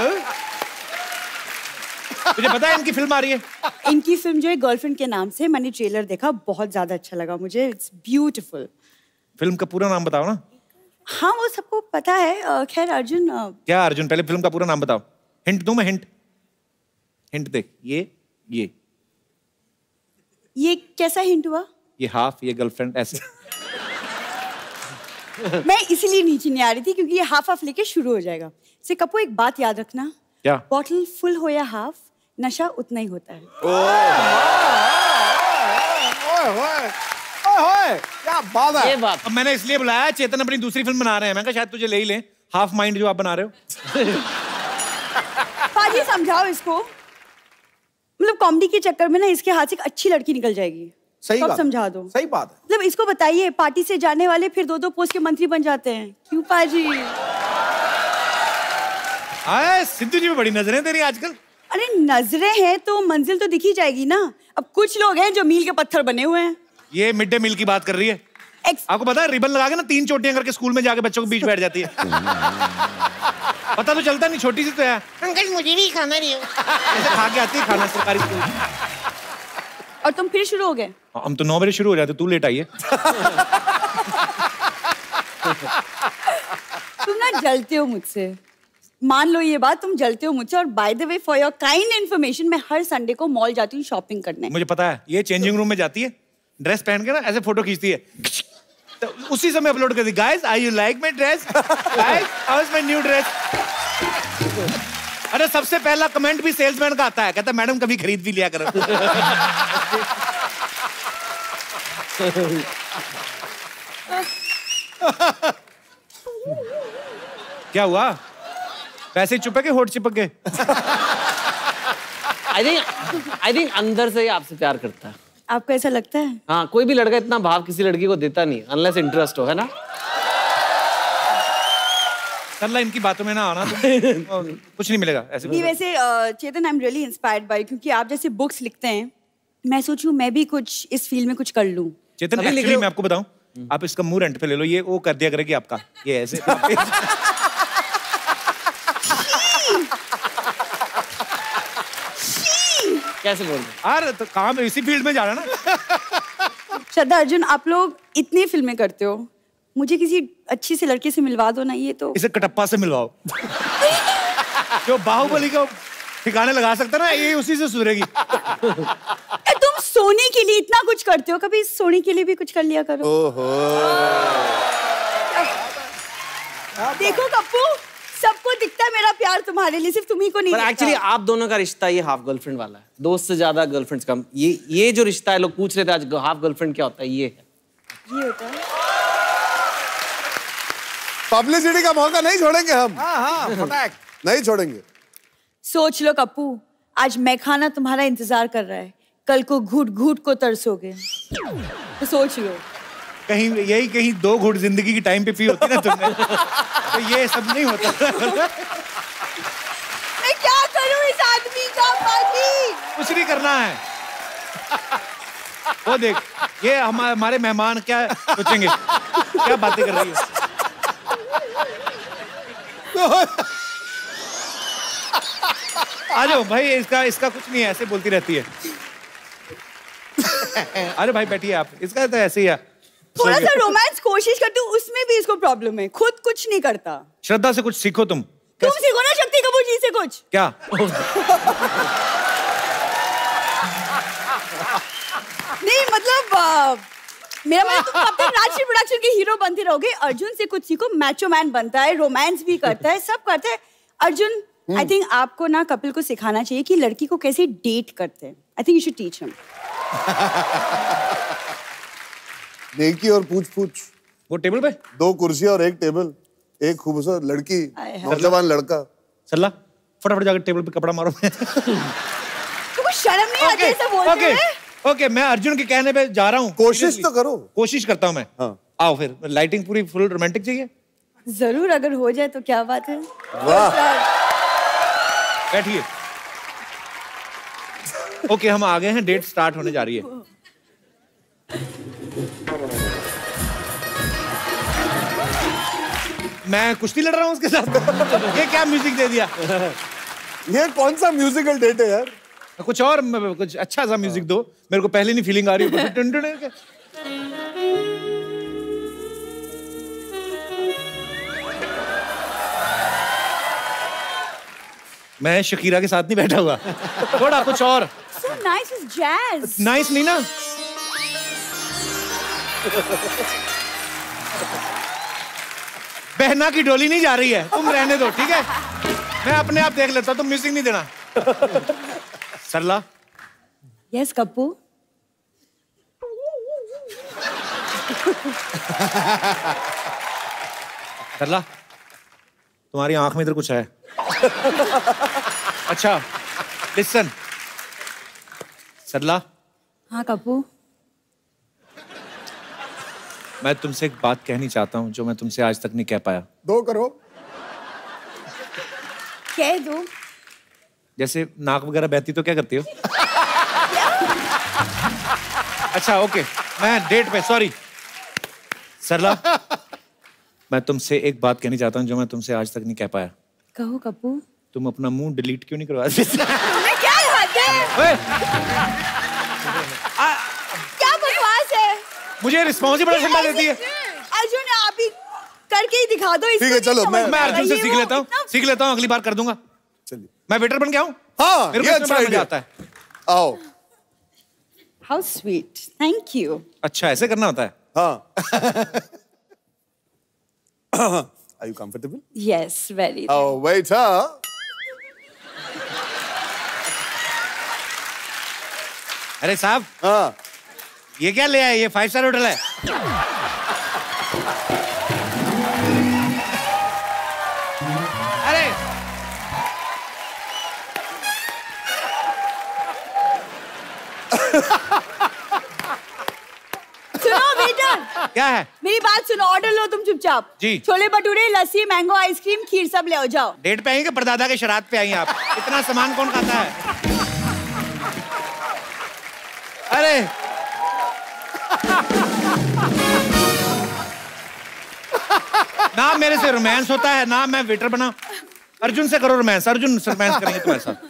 A: मुझे पता है इनकी फिल्म आ रही है।
C: इनकी फिल्म जो है गर्लफ्रेंड के नाम से, मैंने ट्रेलर देखा, बहुत ज्यादा अच्छा लगा मुझे। It's beautiful.
A: फिल्म का पूरा नाम बताओ ना।
C: हाँ वो सबको पता है। खैर अर्जुन।
A: क्या अर्जुन, पहले फिल्म का पूरा नाम बताओ। हिंट दूं मैं? हिंट हिंट देख, ये ये
C: ये कैसा हिंट हुआ?
A: ये हाफ, ये गर्लफ्रेंड, ऐसे।
C: मैं इसीलिए नीचे नहीं आ रही थी क्योंकि ये हाफ हाफ लेके शुरू हो जाएगा। से कपू एक बात याद रखना।
A: क्या?
C: बॉटल फुल हो या हाफ, नशा उतना ही होता है।
H: ओए ओए ओए, क्या बात है।
G: ये बात।
A: अब मैंने इसलिए बुलाया, चेतन अपनी दूसरी फिल्म बना रहे हैं, मैं कहा शायद तुझे ले ही लें, हाफ माइंड जो आप बना रहे हो।
C: पाजी समझाओ इसको, मतलब कॉमेडी के चक्कर में ना इसके हाथ से एक अच्छी लड़की निकल जाएगी।
H: सही बात,
C: समझा दो।
H: सही बात है।
C: मतलब इसको बताइए, पार्टी से जाने वाले फिर दो दो पोस्ट के मंत्री बन जाते हैं। क्यों पाजी?
A: आए, सिद्धू जी में बड़ी नजरें तेरी आजकल।
C: अरे नजरें हैं तो मंजिल तो दिखी जाएगी ना। अब कुछ लोग हैं जो मील के पत्थर बने हुए हैं।
A: ये मिड डे मील की बात कर रही है।
C: Ex-
A: आपको पता है रिबन लगा के ना तीन चोटियां करके स्कूल में जाके बच्चों के बीच बैठ जाती है। पता तो चलता नहीं, छोटी सी तो है। अंकल मुझे भी खाना नहीं है। ऐसे खा के आती है खाना सरकारी स्कूल।
C: और तुम फिर शुरू हो गए?
A: हम तो नौ बजे शुरू हो जाते, तू लेट आई है।
C: तुम ना जलते हो मुझसे, मान लो ये बात, तुम जलते हो मुझसे। और by the way for your kind information, मैं हर संडे को मॉल जाती हूँ शॉपिंग करने।
A: मुझे पता है, ये चेंजिंग रूम में जाती है, ड्रेस पहन के ना ऐसे फोटो खींचती है, तो उसी समय अपलोड कर दी। Guys, are you like my dress? Guys, how is my new dress? अरे सबसे पहला कमेंट भी सेल्समैन का आता है, कहता मैडम कभी खरीद भी लिया करो। क्या हुआ? वैसे चुप है कि होठ चिपक गए?
G: आई थिंक आई थिंक अंदर से ही आपसे प्यार करता है।
C: आपको ऐसा लगता है?
G: हाँ, कोई भी लड़का इतना भाव किसी लड़की को देता नहीं, अनलेस इंटरेस्ट हो, है ना?
A: सरला, इनकी बातों में ना आना, तो कुछ नहीं मिलेगा ऐसे।
C: नहीं वैसे Chetan, I am really inspired by, क्योंकि आप जैसे बुक्स लिखते हैं, मैं सोचूं मैं भी कुछ इस फील्ड में कुछ कर लूं।
A: चेतन, एक्चुअली मैं आपको बताऊं, आप इसका मुंह रेंट पे ले लो, ये वो कर दिया करेगी आपका, ये ऐसे।
G: कैसे बोल रहे?
A: यार तो काम इसी फील्ड में जा रहा ना।
C: श्रद्धा, अर्जुन, आप लोग इतनी फिल्में करते हो, मुझे किसी अच्छी सी लड़की से मिलवा दो ना। ये तो
A: इसे कटप्पा से मिलवाओ, जो बाहुबली का ठिकाने लगा सकता ना, ये उसी से सुधरेगी।
C: तुम सोने के लिए इतना कुछ करते हो, कभी सोने के लिए भी कुछ कर लिया करो।
D: ओहो।
C: देखो कप्पू, सबको दिखता है मेरा प्यार तुम्हारे लिए, सिर्फ तुम्ही को नहीं दिखता।
G: एक्चुअली आप दोनों का रिश्ता ये हाफ गर्लफ्रेंड वाला है, दोस्त से ज्यादा गर्लफ्रेंड कम। ये ये जो रिश्ता है, लोग पूछ रहे थे आज हाफ गर्लफ्रेंड क्या होता है, ये है।
C: ये होता है।
D: पब्लिसिटी का मौका नहीं छोड़ेंगे हम।
H: हाँ हाँ फटाक
D: नहीं छोड़ेंगे।
C: सोच लो कप्पू, आज मैं खाना तुम्हारा इंतजार कर रहा है, कल को घूट घूट को तरसोगे, तो सोच लो।
A: कहीं यही कहीं दो घूट जिंदगी की टाइम पे पी होती ना तुमने, तो ये सब नहीं होता।
C: मैं क्या करूं इस आदमी का पाजी?
A: कुछ नहीं करना है। वो देख, ये हम हमारे मेहमान क्या सोचेंगे, क्या बातें कर रही है। आ जाओ भाई, इसका इसका कुछ नहीं है, ऐसे बोलती रहती है। अरे भाई बैठिए आप, इसका तो ऐसे ही है।
C: थोड़ा सा रोमांस कोशिश करती हूँ, उसमें भी इसको प्रॉब्लम है, खुद कुछ नहीं करता।
A: श्रद्धा से कुछ सीखो तुम।
C: तुम सीखो ना शक्ति कपूर जी से कुछ।
A: क्या?
C: नहीं मतलब आ, मेरा मतलब तुम कब तक राजश्री प्रोडक्शन के हीरो बनते रहोगे। अर्जुन से कुछ सीखो, मैचो मैन बनता है, रोमांस भी करता है, सब करता है। अर्जुन, आई थिंक आपको ना कपिल को सिखाना चाहिए कि लड़की को कैसे डेट करते हैं। I think you should teach him.
D: नेकी और पूछ पूछ।
A: वो टेबल पे
D: दो कुर्सियां और एक टेबल, एक खूबसूरत लड़की, नौजवान लड़का।
A: सल्ला फटाफट जाकर टेबल पे कपड़ा मारो।
C: तुमको शर्म नहीं आती ऐसा बोलते हैं?
A: ओके, मैं अर्जुन के कहने पे जा रहा हूँ।
D: कोशिश तो करो।
A: कोशिश करता हूँ मैं। हाँ। आओ फिर, लाइटिंग पूरी फुल रोमांटिक चाहिए।
C: जरूर, अगर हो जाए तो क्या बात है।
D: वाह।
A: बैठिए। ओके, हम आ गए हैं, डेट स्टार्ट होने जा रही है। मैं कुश्ती लड़ रहा हूँ उसके साथ। ये क्या म्यूजिक दे दिया?
D: ये कौन सा म्यूजिकल डेट है यार?
A: कुछ और, कुछ अच्छा सा म्यूजिक दो, मेरे को पहले नहीं फीलिंग आ रही है। मैं शकीरा के साथ नहीं बैठा हुआ, थोड़ा कुछ और।
C: So nice is jazz.
A: Nice नहीं ना? बहना की डोली नहीं जा रही है, तुम रहने दो, ठीक है? मैं अपने आप देख लेता, तुम म्यूजिक नहीं देना। सरला।
C: Yes, कप्पू।
A: सरला, तुम्हारी आंख में इधर कुछ है। अच्छा, लिसन। सरला।
C: हाँ कप्पू।
A: मैं तुमसे एक बात कहनी चाहता हूँ जो मैं तुमसे आज तक नहीं कह पाया।
D: दो करो।
C: कह दो।
A: जैसे नाक वगैरह बहती तो क्या करती हो? अच्छा ओके, मैं डेट पे, सॉरी। सरला, मैं तुमसे एक बात कहनी चाहता हूँ जो मैं तुमसे आज तक नहीं कह पाया।
C: कहो कप्पू।
A: तुम अपना मुंह डिलीट क्यों नहीं करवाते?
C: तुम्हें क्या बात है? क्या बकवास है?
A: मुझे रिस्पॉन्सिबल ठंडा देती है।
C: अर्जुन, आप ही करके ही दिखा दो।
D: ठीक है चलो, मैं
A: मैं अर्जुन से सीख लेता हूँ, सीख लेता हूँ, अगली बार कर दूंगा।
D: चलिए,
A: मैं वेटर बन गया हूँ।
D: हाँ,
A: मेरे को अच्छा मजा आता है।
D: आओ।
C: How sweet, thank you.
A: अच्छा, ऐसे करना होता है?
D: हाँ। Are you comfortable?
C: Yes, very.
D: Oh, waiter.
A: अरे साहब,
D: हाँ।
A: ये क्या ले आए? ये फाइव स्टार होटल है। अरे
C: सुनो वेटर,
A: क्या है?
C: मेरी बात सुनो, ऑर्डर लो तुम चुपचाप।
A: जी।
C: छोले भटूरे, लस्सी, मैंगो आइसक्रीम, खीर सब ले आओ, जाओ।
A: डेट पे आई कि परदादा के शराब पे आई आप? इतना सामान कौन खाता है? अरे ना मेरे से रोमांस होता है ना मैं वेटर बना। अर्जुन से करो रोमांस, अर्जुन रोमांस करेंगे तुम्हारे साथ।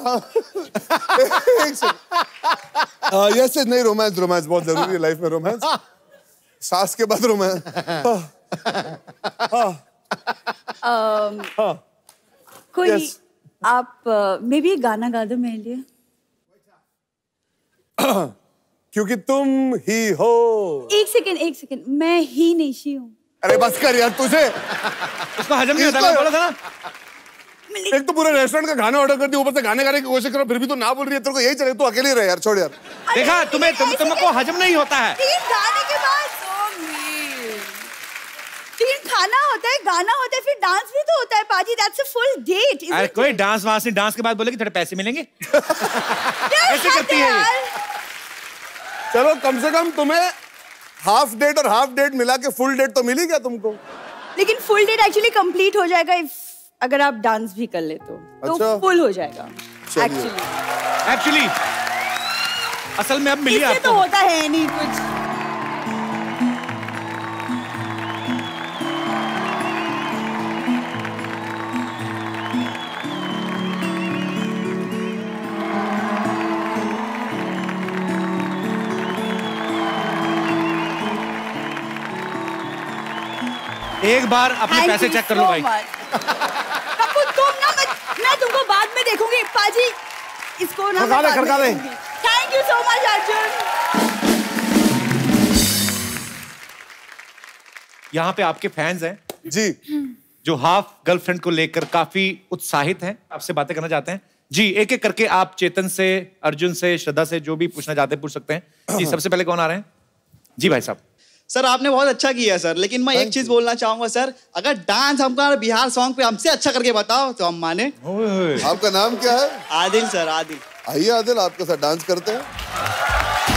D: यस नहीं, रोमांस रोमांस बहुत जरूरी है लाइफ में। रोमांस सास के बाद रोमांस।
C: कोई
D: yes.
C: आप मे भी एक गाना गा दो मेरे लिए।
D: क्योंकि तुम ही हो।
C: एक सेकंड एक सेकंड, मैं ही नहीं शी हूँ।
D: अरे बस कर यार, तुझे
A: उसको हजम नहीं होता, मैं बोला था ना।
D: एक तो पूरे रेस्टोरेंट का खाना ऑर्डर कर दिया, ऊपर से गाने गाने की कोशिश करो, फिर भी तो ना बोल रही है। तेरे को यही चले, तू अकेले रहे यार, छोड़ यार।
A: देखा तुम्हें, तुम तुमको हजम नहीं होता है।
C: तीन गाने के बाद so mean। तीन खाना होता है, गाना होता है, फिर डांस भी तो होता है पाजी। That's a full date.
A: अरे कोई डांस वांस नहीं, डांस के बाद बोले कि थोड़े पैसे मिलेंगे। ऐसे करती है ये।
D: चलो कम से कम तुम्हें हाफ डेट और हाफ डेट मिला के फुल डेट तो मिली क्या तुमको?
C: लेकिन फुल डेट एक्चुअली कंप्लीट हो जाएगा if, अगर आप डांस भी कर ले तो
D: अच्छा?
C: तो फुल हो जाएगा एक्चुअली।
A: एक्चुअली असल में अब मिली
C: इससे
A: आपको।
C: तो होता है नहीं कुछ।
A: एक बार अपने
C: Thank
A: पैसे
C: you
A: चेक कर लो
C: so
A: भाई।
C: कपूर तुम ना, मैं, मैं तुमको बाद में देखूंगी पाजी। इसको ना
H: खड़का दे, खड़का दे।
C: Thank you so much Arjun.
A: यहाँ पे आपके फैंस हैं
D: जी,
A: जो हाफ गर्लफ्रेंड को लेकर काफी उत्साहित हैं, आपसे बातें करना चाहते हैं। जी, एक एक करके आप चेतन से, अर्जुन से, श्रद्धा से, जो भी पूछना चाहते हैं पूछ सकते हैं। जी, सबसे पहले कौन आ रहे हैं? जी भाई साहब।
I: सर आपने बहुत अच्छा किया सर, लेकिन मैं एक चीज बोलना चाहूंगा सर, अगर डांस हमका बिहार सॉन्ग पे हमसे अच्छा करके बताओ तो हम माने।
D: आपका नाम क्या है?
I: आदिल सर, आदिल।
D: आइए आदिल, आपके साथ डांस करते हैं।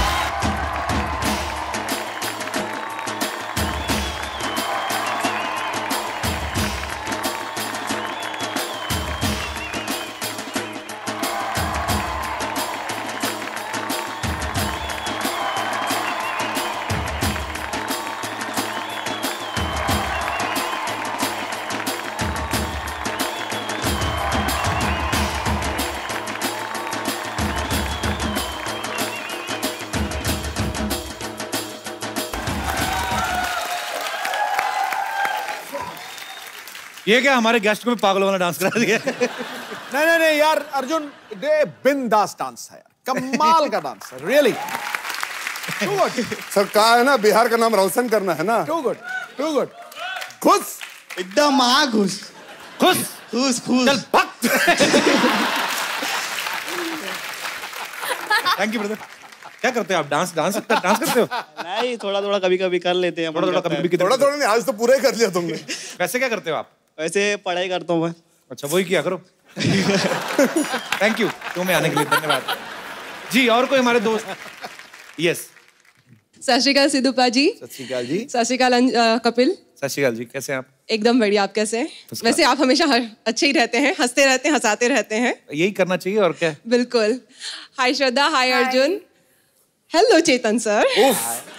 A: ये क्या हमारे गेस्ट को भी पागलों वाला डांस करा दिया?
H: नहीं नहीं नहीं यार अर्जुन, ये बिंदास डांस है यार, कमाल का डांस है, रियली टू गुड।
D: सर कहा है ना, बिहार का नाम रोशन करना है ना।
H: Too good, too good.
D: खुश
I: एकदम महा खुश
A: खुश
I: खुश खुश।
A: चल भक्त। Thank you brother. क्या करते हो आप? डांस डांस डांस करते हो?
I: नहीं, थोड़ा थोड़ा कभी कभी कर लेते हैं।
A: थोड़ा थोड़ा कभी भी
D: थोड़ा थोड़ा नहीं, आज तो पूरा ही कर लिया तुमने।
A: वैसे क्या करते हो आप?
I: वैसे पढ़ाई करता हूँ मैं।
A: अच्छा, वही किया करो। थैंक यू तुम्हें आने के लिए, धन्यवाद। जी, और कोई हमारे दोस्त? यस।
J: सत श्री अकाल सिद्धू पाजी।
A: सत श्री अकाल जी।
J: सत श्री अकाल कपिल।
A: सत श्री अकाल जी, कैसे हैं आप?
J: एकदम बढ़िया, आप कैसे हैं? वैसे आप हमेशा अच्छे ही रहते हैं, हंसते रहते हैं, हंसाते रहते हैं।
A: यही करना चाहिए और क्या।
J: बिल्कुल। Hi Shraddha, hi Arjun, hello Chetan sir.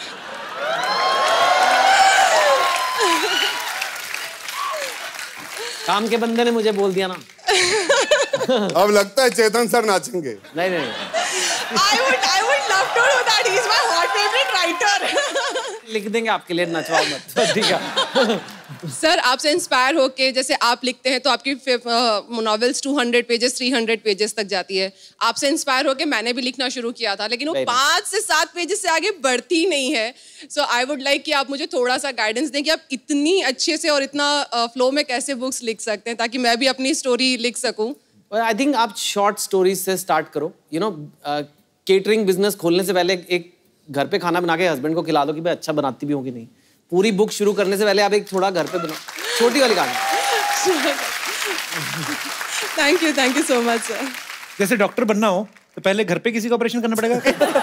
G: काम के बंदे ने मुझे बोल दिया ना।
D: अब लगता है चेतन सर नाचेंगे।
G: नहीं नहीं
J: I would I would love to do that. He's my hot favorite writer.
G: लिख देंगे आपके लिए, नचवाओ मत। ठीक है।
J: सर आपसे इंस्पायर होके, जैसे आप लिखते हैं तो आपकी novels two hundred pages, three hundred pages तक जाती है। आपसे इंस्पायर होके मैंने भी लिखना शुरू किया था, लेकिन वो पाँच से सात पेजेस से आगे बढ़ती नहीं है। सो आई वुड लाइक कि आप मुझे थोड़ा सा गाइडेंस दें कि आप इतनी अच्छे से और इतना फ्लो में कैसे बुक्स लिख सकते हैं, ताकि मैं भी अपनी स्टोरी लिख सकूं।
G: आई थिंक आप शॉर्ट स्टोरीज से स्टार्ट करो। यू नो, केटरिंग बिजनेस खोलने से पहले एक घर पे खाना बना के हस्बैंड को खिला दो कि भाई अच्छा बनाती भी होगी नहीं। पूरी बुक शुरू करने से पहले आप एक थोड़ा घर पे बनाओ, छोटी वाली कहानी।
J: Thank you, thank you so much sir.
A: जैसे डॉक्टर बनना हो तो पहले घर पे किसी का ऑपरेशन करना पड़ेगा।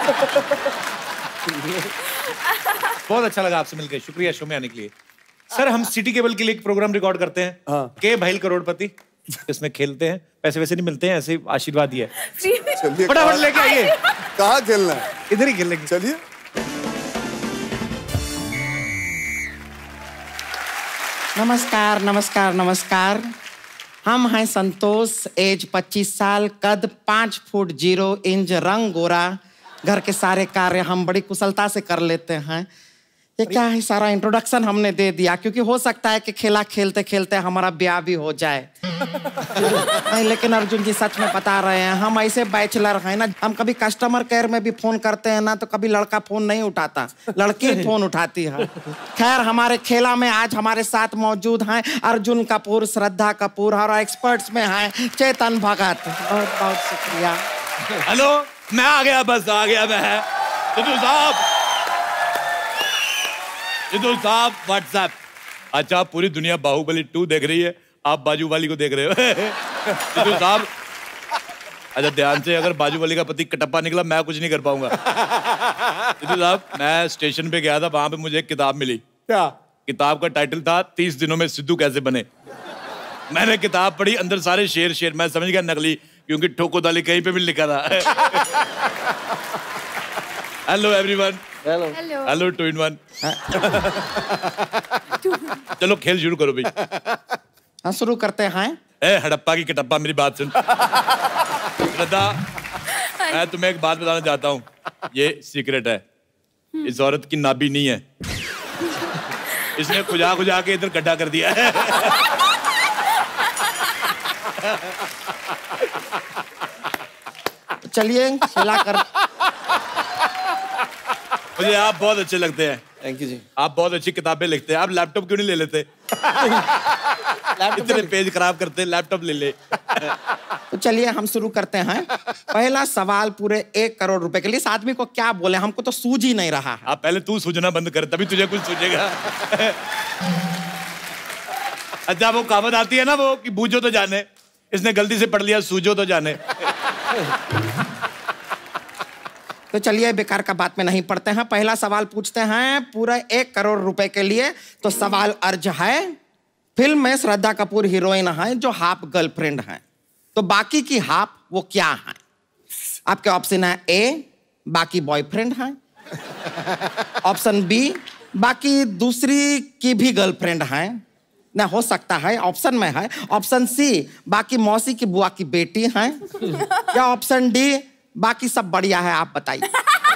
A: बहुत अच्छा लगा आपसे मिलकर, शुक्रिया शो में आने के लिए। सर, हम सिटी केबल के लिए एक प्रोग्राम रिकॉर्ड करते हैं, हाँ। के भाई करोड़पति, इसमें खेलते हैं, पैसे वैसे नहीं मिलते हैं, ऐसे आशीर्वाद ही है। फटाफट लेके आइए।
D: कहाँ खेलना है?
A: इधर ही खेलेंगे।
D: चलिए।
B: नमस्कार नमस्कार नमस्कार। हम हैं संतोष, एज पच्चीस साल, कद पाँच फुट जीरो इंच, रंग गोरा। घर के सारे कार्य हम बड़ी कुशलता से कर लेते हैं। ये क्या है, सारा इंट्रोडक्शन हमने दे दिया क्योंकि हो सकता है कि खेला खेलते खेलते हमारा ब्याह भी हो जाए। नहीं लेकिन अर्जुन जी सच में बता रहे हैं, हम ऐसे बैचलर हैं ना, हम कभी कस्टमर केयर में भी फोन करते हैं ना तो कभी लड़का फोन नहीं उठाता, लड़की फोन उठाती है। खैर हमारे खेला में आज हमारे साथ मौजूद हैं अर्जुन कपूर, श्रद्धा कपूर और एक्सपर्ट्स में हैं चेतन भगत। बहुत बहुत शुक्रिया।
A: हेलो, मैं आ गया, बस आ गया मैं। सिद्धू साहब, सिद्धू साहब व्हाट्सएप। अच्छा, पूरी दुनिया बाहुबली टू देख रही है, आप बाजू वाली को देख रहे हो। सिद्धू साहब, अच्छा ध्यान से, अगर बाजू वाली का पति कटप्पा निकला मैं कुछ नहीं कर पाऊंगा। सिद्धू साहब, मैं स्टेशन पे गया था, वहां पे मुझे एक किताब मिली।
H: क्या
A: किताब का टाइटल था तीस दिनों में सिद्धू कैसे बने। मैंने किताब पढ़ी, अंदर सारे शेर शेर, मैं समझ गया नकली, क्योंकि ठोको दाली कहीं पे भी लिखा था। Hello everyone.
G: Hello
A: hello two in one. चलो खेल शुरू करो भाई।
B: हाँ शुरू करते हैं।
A: ए हड़प्पा की कटप्पा, मेरी बात सुन। श्रद्धा, मैं तुम्हें एक बात बताना चाहता हूँ, ये सीक्रेट है, इस औरत की नाभि नहीं है, इसने खुजा खुजा के इधर गड्ढा कर दिया है।
B: चलिए खिला कर।
A: मुझे आप बहुत अच्छे लगते हैं।
G: थैंक यू जी।
A: आप बहुत अच्छी किताबें लिखते हैं। आप लैपटॉप क्यों नहीं ले लेते? इतने पेज खराब करते, लैपटॉप ले ले।
B: तो चलिए हम शुरू करते हैं। पहला सवाल पूरे एक करोड़ रुपए के लिए। इस आदमी को क्या बोले, हमको तो सूझ ही नहीं रहा है।
A: आप पहले तू सूझना बंद कर, तभी तुझे कुछ सूझेगा। अच्छा वो कहावत आती है ना वो कि बूझो तो जाने, इसने गलती से पढ़ लिया सूझो तो जाने।
B: तो चलिए बेकार का बात में नहीं पढ़ते हैं, पहला सवाल पूछते हैं पूरा एक करोड़ रुपए के लिए। तो सवाल अर्ज है, फिल्म में श्रद्धा कपूर हीरोइन है जो हाफ गर्लफ्रेंड है, तो बाकी की हाफ वो क्या है? आपके ऑप्शन है ए बाकी बॉयफ्रेंड है, ऑप्शन बी बाकी दूसरी की भी गर्लफ्रेंड है, ना हो सकता है ऑप्शन में है, ऑप्शन सी बाकी मौसी की बुआ की बेटी है, या ऑप्शन डी बाकी सब बढ़िया है, आप बताइए।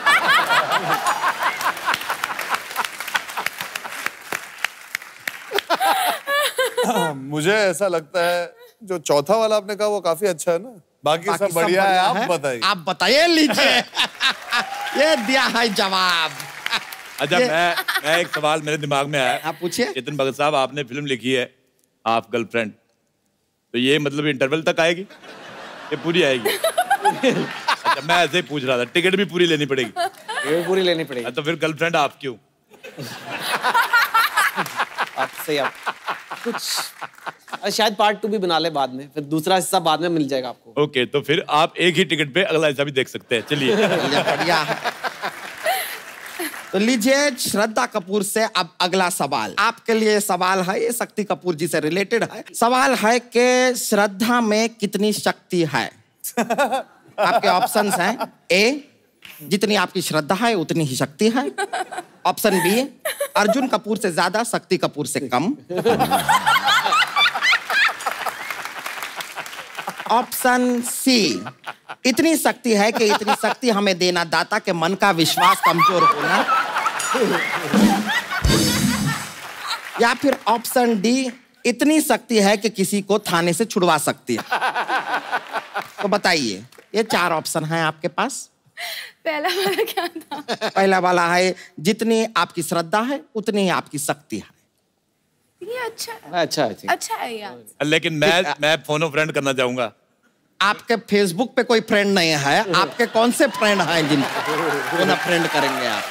D: मुझे ऐसा लगता है जो चौथा वाला आपने कहा वो काफी अच्छा है ना, बाकी, बाकी सब बढ़िया है, आप बताइए।
B: आप बताइए, लीजिए। ये दिया है जवाब।
A: अच्छा मैं मैं एक सवाल मेरे दिमाग में आया।
B: आप पूछिए।
A: चेतन भगत साहब, आपने फिल्म लिखी है हाफ गर्लफ्रेंड, तो ये मतलब इंटरवल तक आएगी, ये पूरी आएगी? अच्छा मैं ऐसे ही पूछ रहा था, टिकट भी पूरी लेनी पड़ेगी?
G: ये पूरी लेनी पड़ेगी।
A: तो फिर गर्लफ्रेंड आप क्यों?
G: आपसे आप कुछ शायद पार्ट टू भी बना ले बाद में, फिर दूसरा हिस्सा बाद में मिल जाएगा आपको।
A: ओके तो फिर आप एक ही टिकट पे अगला हिस्सा भी देख सकते हैं। चलिए
B: बढ़िया है। तो लीजिए श्रद्धा कपूर से अब अगला सवाल आपके लिए। सवाल है ये शक्ति कपूर जी से रिलेटेड है। सवाल है कि श्रद्धा में कितनी शक्ति है? आपके ऑप्शंस हैं, ए जितनी आपकी श्रद्धा है उतनी ही शक्ति है, ऑप्शन बी अर्जुन कपूर से ज्यादा शक्ति कपूर से कम, ऑप्शन सी इतनी शक्ति है कि इतनी शक्ति हमें देना दाता के मन का विश्वास कमजोर होना, या फिर ऑप्शन डी इतनी शक्ति है कि किसी को थाने से छुड़वा सकती है। तो बताइए, ये चार ऑप्शन हैं आपके पास।
F: पहला वाला क्या था?
B: पहला वाला है जितनी आपकी श्रद्धा है उतनी ही आपकी शक्ति है।
F: ये अच्छा है।
G: अच्छा है,
F: अच्छा है यार।
A: लेकिन मैं मैं फोनो फ्रेंड करना चाहूंगा।
B: आपके फेसबुक पे कोई फ्रेंड नहीं है, आपके कौन से फ्रेंड हैं जिनको ना फ्रेंड करेंगे आप?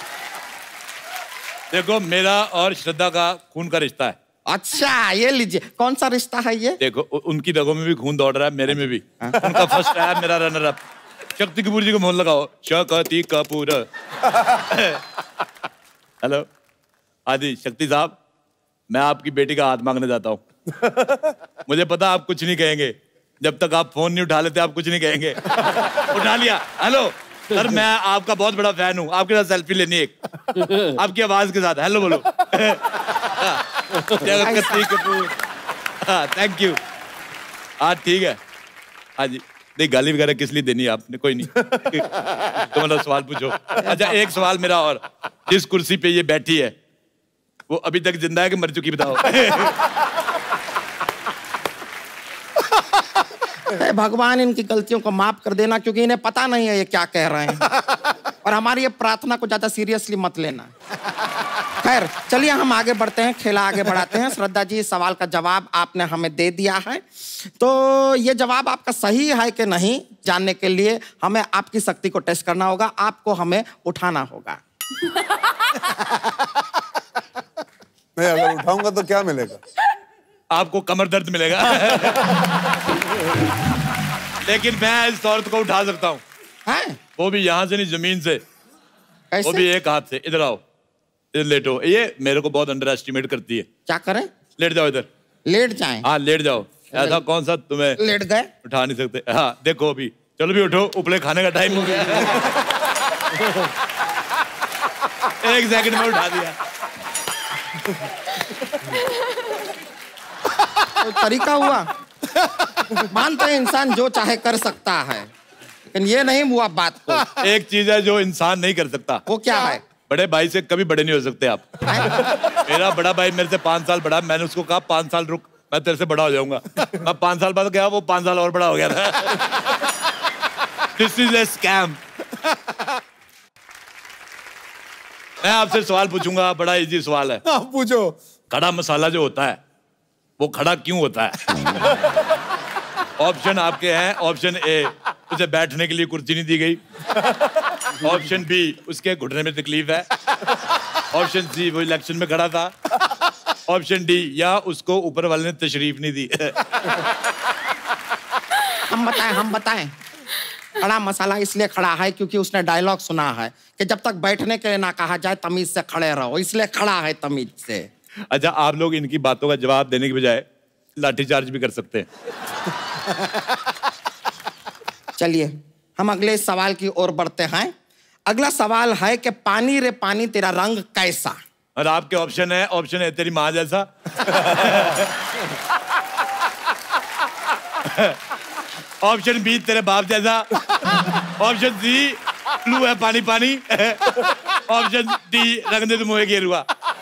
A: देखो मेरा और श्रद्धा का खून का रिश्ता है।
B: अच्छा ये लीजिए, कौन सा रिश्ता है ये?
A: देखो उनकी रगों में भी खून दौड़ रहा है, मेरे में भी। उनका फर्स्ट है, मेरा रनर अप। शक्ति कपूर जी को मोहल्ला लगाओ, शक्ति कपूर। हेलो आदि शक्ति साहब, मैं आपकी बेटी का हाथ मांगने जाता हूँ। मुझे पता आप कुछ नहीं कहेंगे, जब तक आप फोन नहीं उठा लेते आप कुछ नहीं कहेंगे। उठा लिया। हेलो सर, मैं आपका बहुत बड़ा फैन हूँ, आपके साथ सेल्फी लेनी एक, आपकी आवाज के साथ। हेलो बोलो। Shakti Kapoor, thank you. हाँ ठीक है। हाँ जी, नहीं गाली वगैरह किस लिए देनी है आपने? कोई नहीं। तो मतलब सवाल पूछो। अच्छा एक सवाल मेरा और, जिस कुर्सी पे ये बैठी है वो अभी तक जिंदा है कि मर चुकी, बताओ?
B: भगवान इनकी गलतियों को माफ कर देना, क्योंकि इन्हें पता नहीं है ये क्या कह रहे हैं। और हमारी ये प्रार्थना को ज्यादा सीरियसली मत लेना। खैर चलिए हम आगे बढ़ते हैं, खेला आगे बढ़ाते हैं। श्रद्धा जी, सवाल का जवाब आपने हमें दे दिया है, तो ये जवाब आपका सही है कि नहीं जानने के लिए हमें आपकी शक्ति को टेस्ट करना होगा। आपको हमें उठाना होगा।
D: मैं अगर उठाऊंगा तो क्या मिलेगा?
A: आपको कमर दर्द मिलेगा। लेकिन मैं इस औरत को उठा सकता हूँ, वो भी यहाँ से नहीं, जमीन से। वो भी एक हाथ से। इधर आओ, इधर लेटो। ये मेरे को बहुत अंडर एस्टिमेट करती है।
B: क्या करें?
A: लेट जाओ इधर।
B: लेट जाएं?
A: हाँ लेट जाओ। ऐसा कौन सा तुम्हें
B: लेट गए
A: उठा नहीं सकते? हाँ देखो अभी, चलो भी उठो, उपले खाने का टाइम हो गया। एक सेकंड में उठा दिया।
B: तो तरीका हुआ। मानते हैं इंसान जो चाहे कर सकता है, लेकिन ये नहीं हुआ बात को।
A: एक चीज है जो इंसान नहीं कर सकता।
B: वो क्या है?
A: बड़े भाई से कभी बड़े नहीं हो सकते आप। मेरा बड़ा भाई मेरे से पांच साल बड़ा, मैंने उसको कहा पांच साल रुक, मैं तेरे से बड़ा हो जाऊंगा। अब पांच साल बाद गया, वो पांच साल और बड़ा हो गया था। This is a scam. मैं आपसे सवाल पूछूंगा, बड़ा इजी सवाल है।
H: हाँ, पूछो।
A: खड़ा मसाला जो होता है वो खड़ा क्यों होता है? ऑप्शन आपके हैं। ऑप्शन ए, उसे बैठने के लिए कुर्सी नहीं दी गई। ऑप्शन बी, उसके घुटने में तकलीफ है। ऑप्शन सी, वो इलेक्शन में खड़ा था। ऑप्शन डी, या उसको ऊपर वाले ने तशरीफ नहीं दी।
B: हम बताएं हम बताएं खड़ा मसाला इसलिए खड़ा है क्योंकि उसने डायलॉग सुना है कि जब तक बैठने के लिए ना कहा जाए तमीज से खड़े रहो, इसलिए खड़ा है तमीज से।
A: अच्छा, आप लोग इनकी बातों का जवाब देने के बजाय लाठीचार्ज भी कर सकते हैं।
B: चलिए हम अगले सवाल की ओर बढ़ते हैं। अगला सवाल है कि पानी रे पानी तेरा रंग कैसा?
A: और आपके ऑप्शन है, ऑप्शन है तेरी माँ जैसा। ऑप्शन बी, तेरे बाप जैसा। ऑप्शन सी, ब्लू है पानी पानी। ऑप्शन डी, रंग दे तुम मुझे गेरुआ।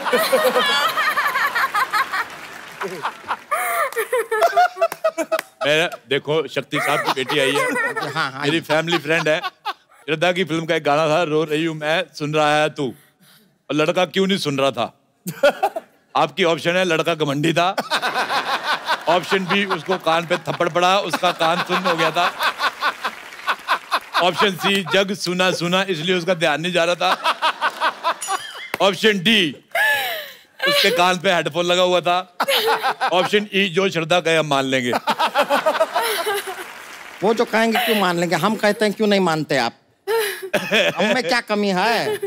A: मैं देखो, शक्ति साहब की बेटी आई है।
B: हाँ, हाँ,
A: मेरी फैमिली फ्रेंड है। श्रद्धा की फिल्म का एक गाना था, रो रही हूं मैं, सुन रहा है तू। और लड़का क्यों नहीं सुन रहा था? आपकी ऑप्शन है, लड़का घमंडी था। ऑप्शन बी, उसको कान पे थप्पड़ पड़ा, उसका कान सुन्न हो गया था। ऑप्शन सी, जग सुना सुना इसलिए उसका ध्यान नहीं जा रहा था। ऑप्शन डी, उसके कान पे हेडफोन लगा हुआ था। ऑप्शन ई, जो श्रद्धा कहे हम मान लेंगे।
B: वो जो कहेंगे क्यों मान लेंगे, हम कहते हैं क्यों नहीं मानते आप? हमें क्या कमी है?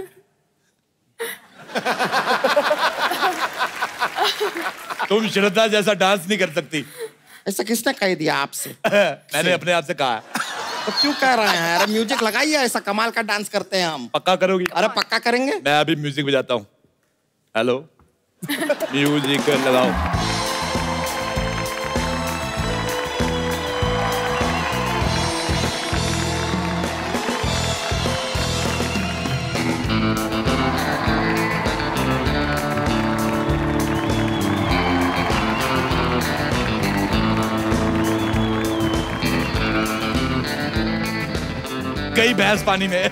A: तुम श्रद्धा जैसा डांस नहीं कर सकती।
B: ऐसा किसने कह दिया आपसे?
A: मैंने अपने आप से कहा है।
B: तो क्यों कह रहे हैं? अरे म्यूजिक लगाइए, ऐसा कमाल का डांस करते हैं हम।
A: पक्का करोगी?
B: अरे पक्का करेंगे।
A: मैं अभी म्यूजिक बजाता हूँ। हेलो, म्यूजिक लगाओ। गई भैंस पानी में।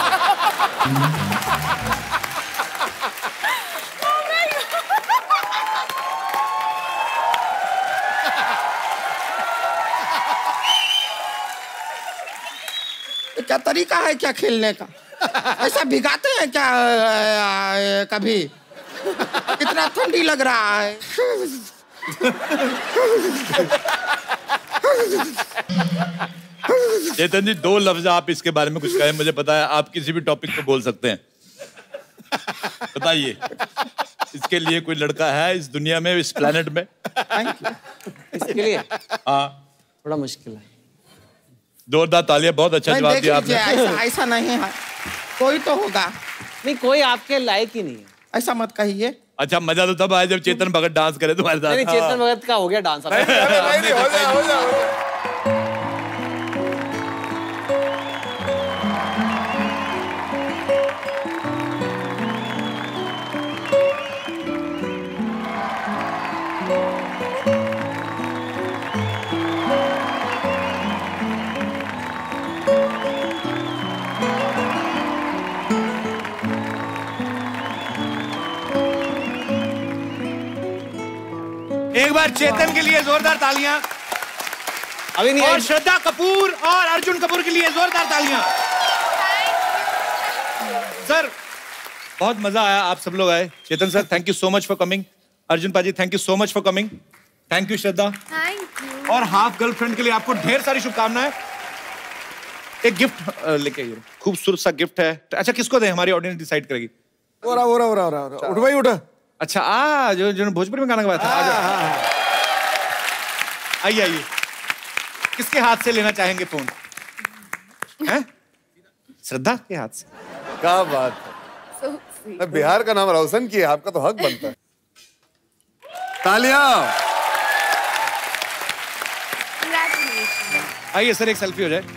B: क्या तरीका है क्या खेलने का? ऐसा भिगाते हैं क्या कभी? कितना ठंडी लग रहा है।
A: चेतन जी, दो लफ्ज आप इसके बारे में कुछ कहें। मुझे पता है आप किसी भी टॉपिक पे बोल सकते हैं। बताइए, इसके लिए कोई लड़का है इस दुनिया में, इस प्लेनेट में?
G: इसके लिए
A: हाँ,
G: थोड़ा मुश्किल है।
A: जोरदार तालियां, बहुत अच्छा जवाब दिया आपने।
B: ऐसा, ऐसा नहीं है, कोई तो होगा।
G: नहीं, कोई आपके लायक ही नहीं है।
B: ऐसा मत कहिए।
A: अच्छा, मजा तो तब आया जब चेतन भगत डांस करे तुम्हारे साथ।
G: नहीं, चेतन भगत का हो गया डांस।
A: और चेतन के लिए जोरदार तालियां।
G: अभी नहीं
A: और श्रद्धा कपूर और अर्जुन कपूर के लिए जोरदार तालियां। सर बहुत मजा आया, आप सब लोग आए। Chetan sir thank you so much for coming. Arjun पाजी thank you so much for coming. Thank you Shraddha.
K: Thank you.
A: और हाफ गर्लफ्रेंड के लिए आपको ढेर सारी शुभकामनाएं। एक गिफ्ट लेके आइए, खूबसूरत सा गिफ्ट है। अच्छा किसको दें, हमारी ऑडियंस डिसाइड करेगी।
H: ओरा ओरा ओरा ओरा उठ भाई उठ।
A: अच्छा आ जो जो भोजपुरी में गाना गाया था, आइए आइए। किसके हाथ से लेना चाहेंगे फोन? हैं? श्रद्धा के हाथ से।
D: क्या बात है, बिहार का नाम रोशन किया, आपका तो हक बनता है। तालियां।
A: आइए सर एक सेल्फी हो जाए।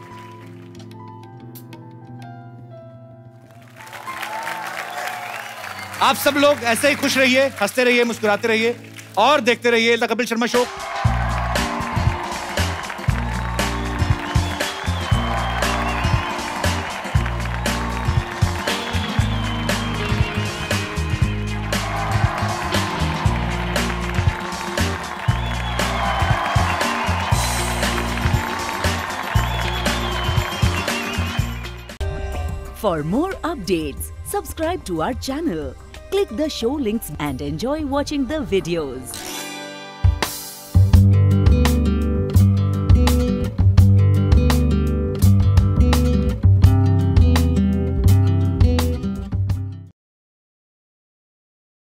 A: आप सब लोग ऐसे ही खुश रहिए, हंसते रहिए, मुस्कुराते रहिए और देखते रहिए the Kapil Sharma show.
L: For more updates, subscribe to our channel, click the show links and enjoy watching the videos.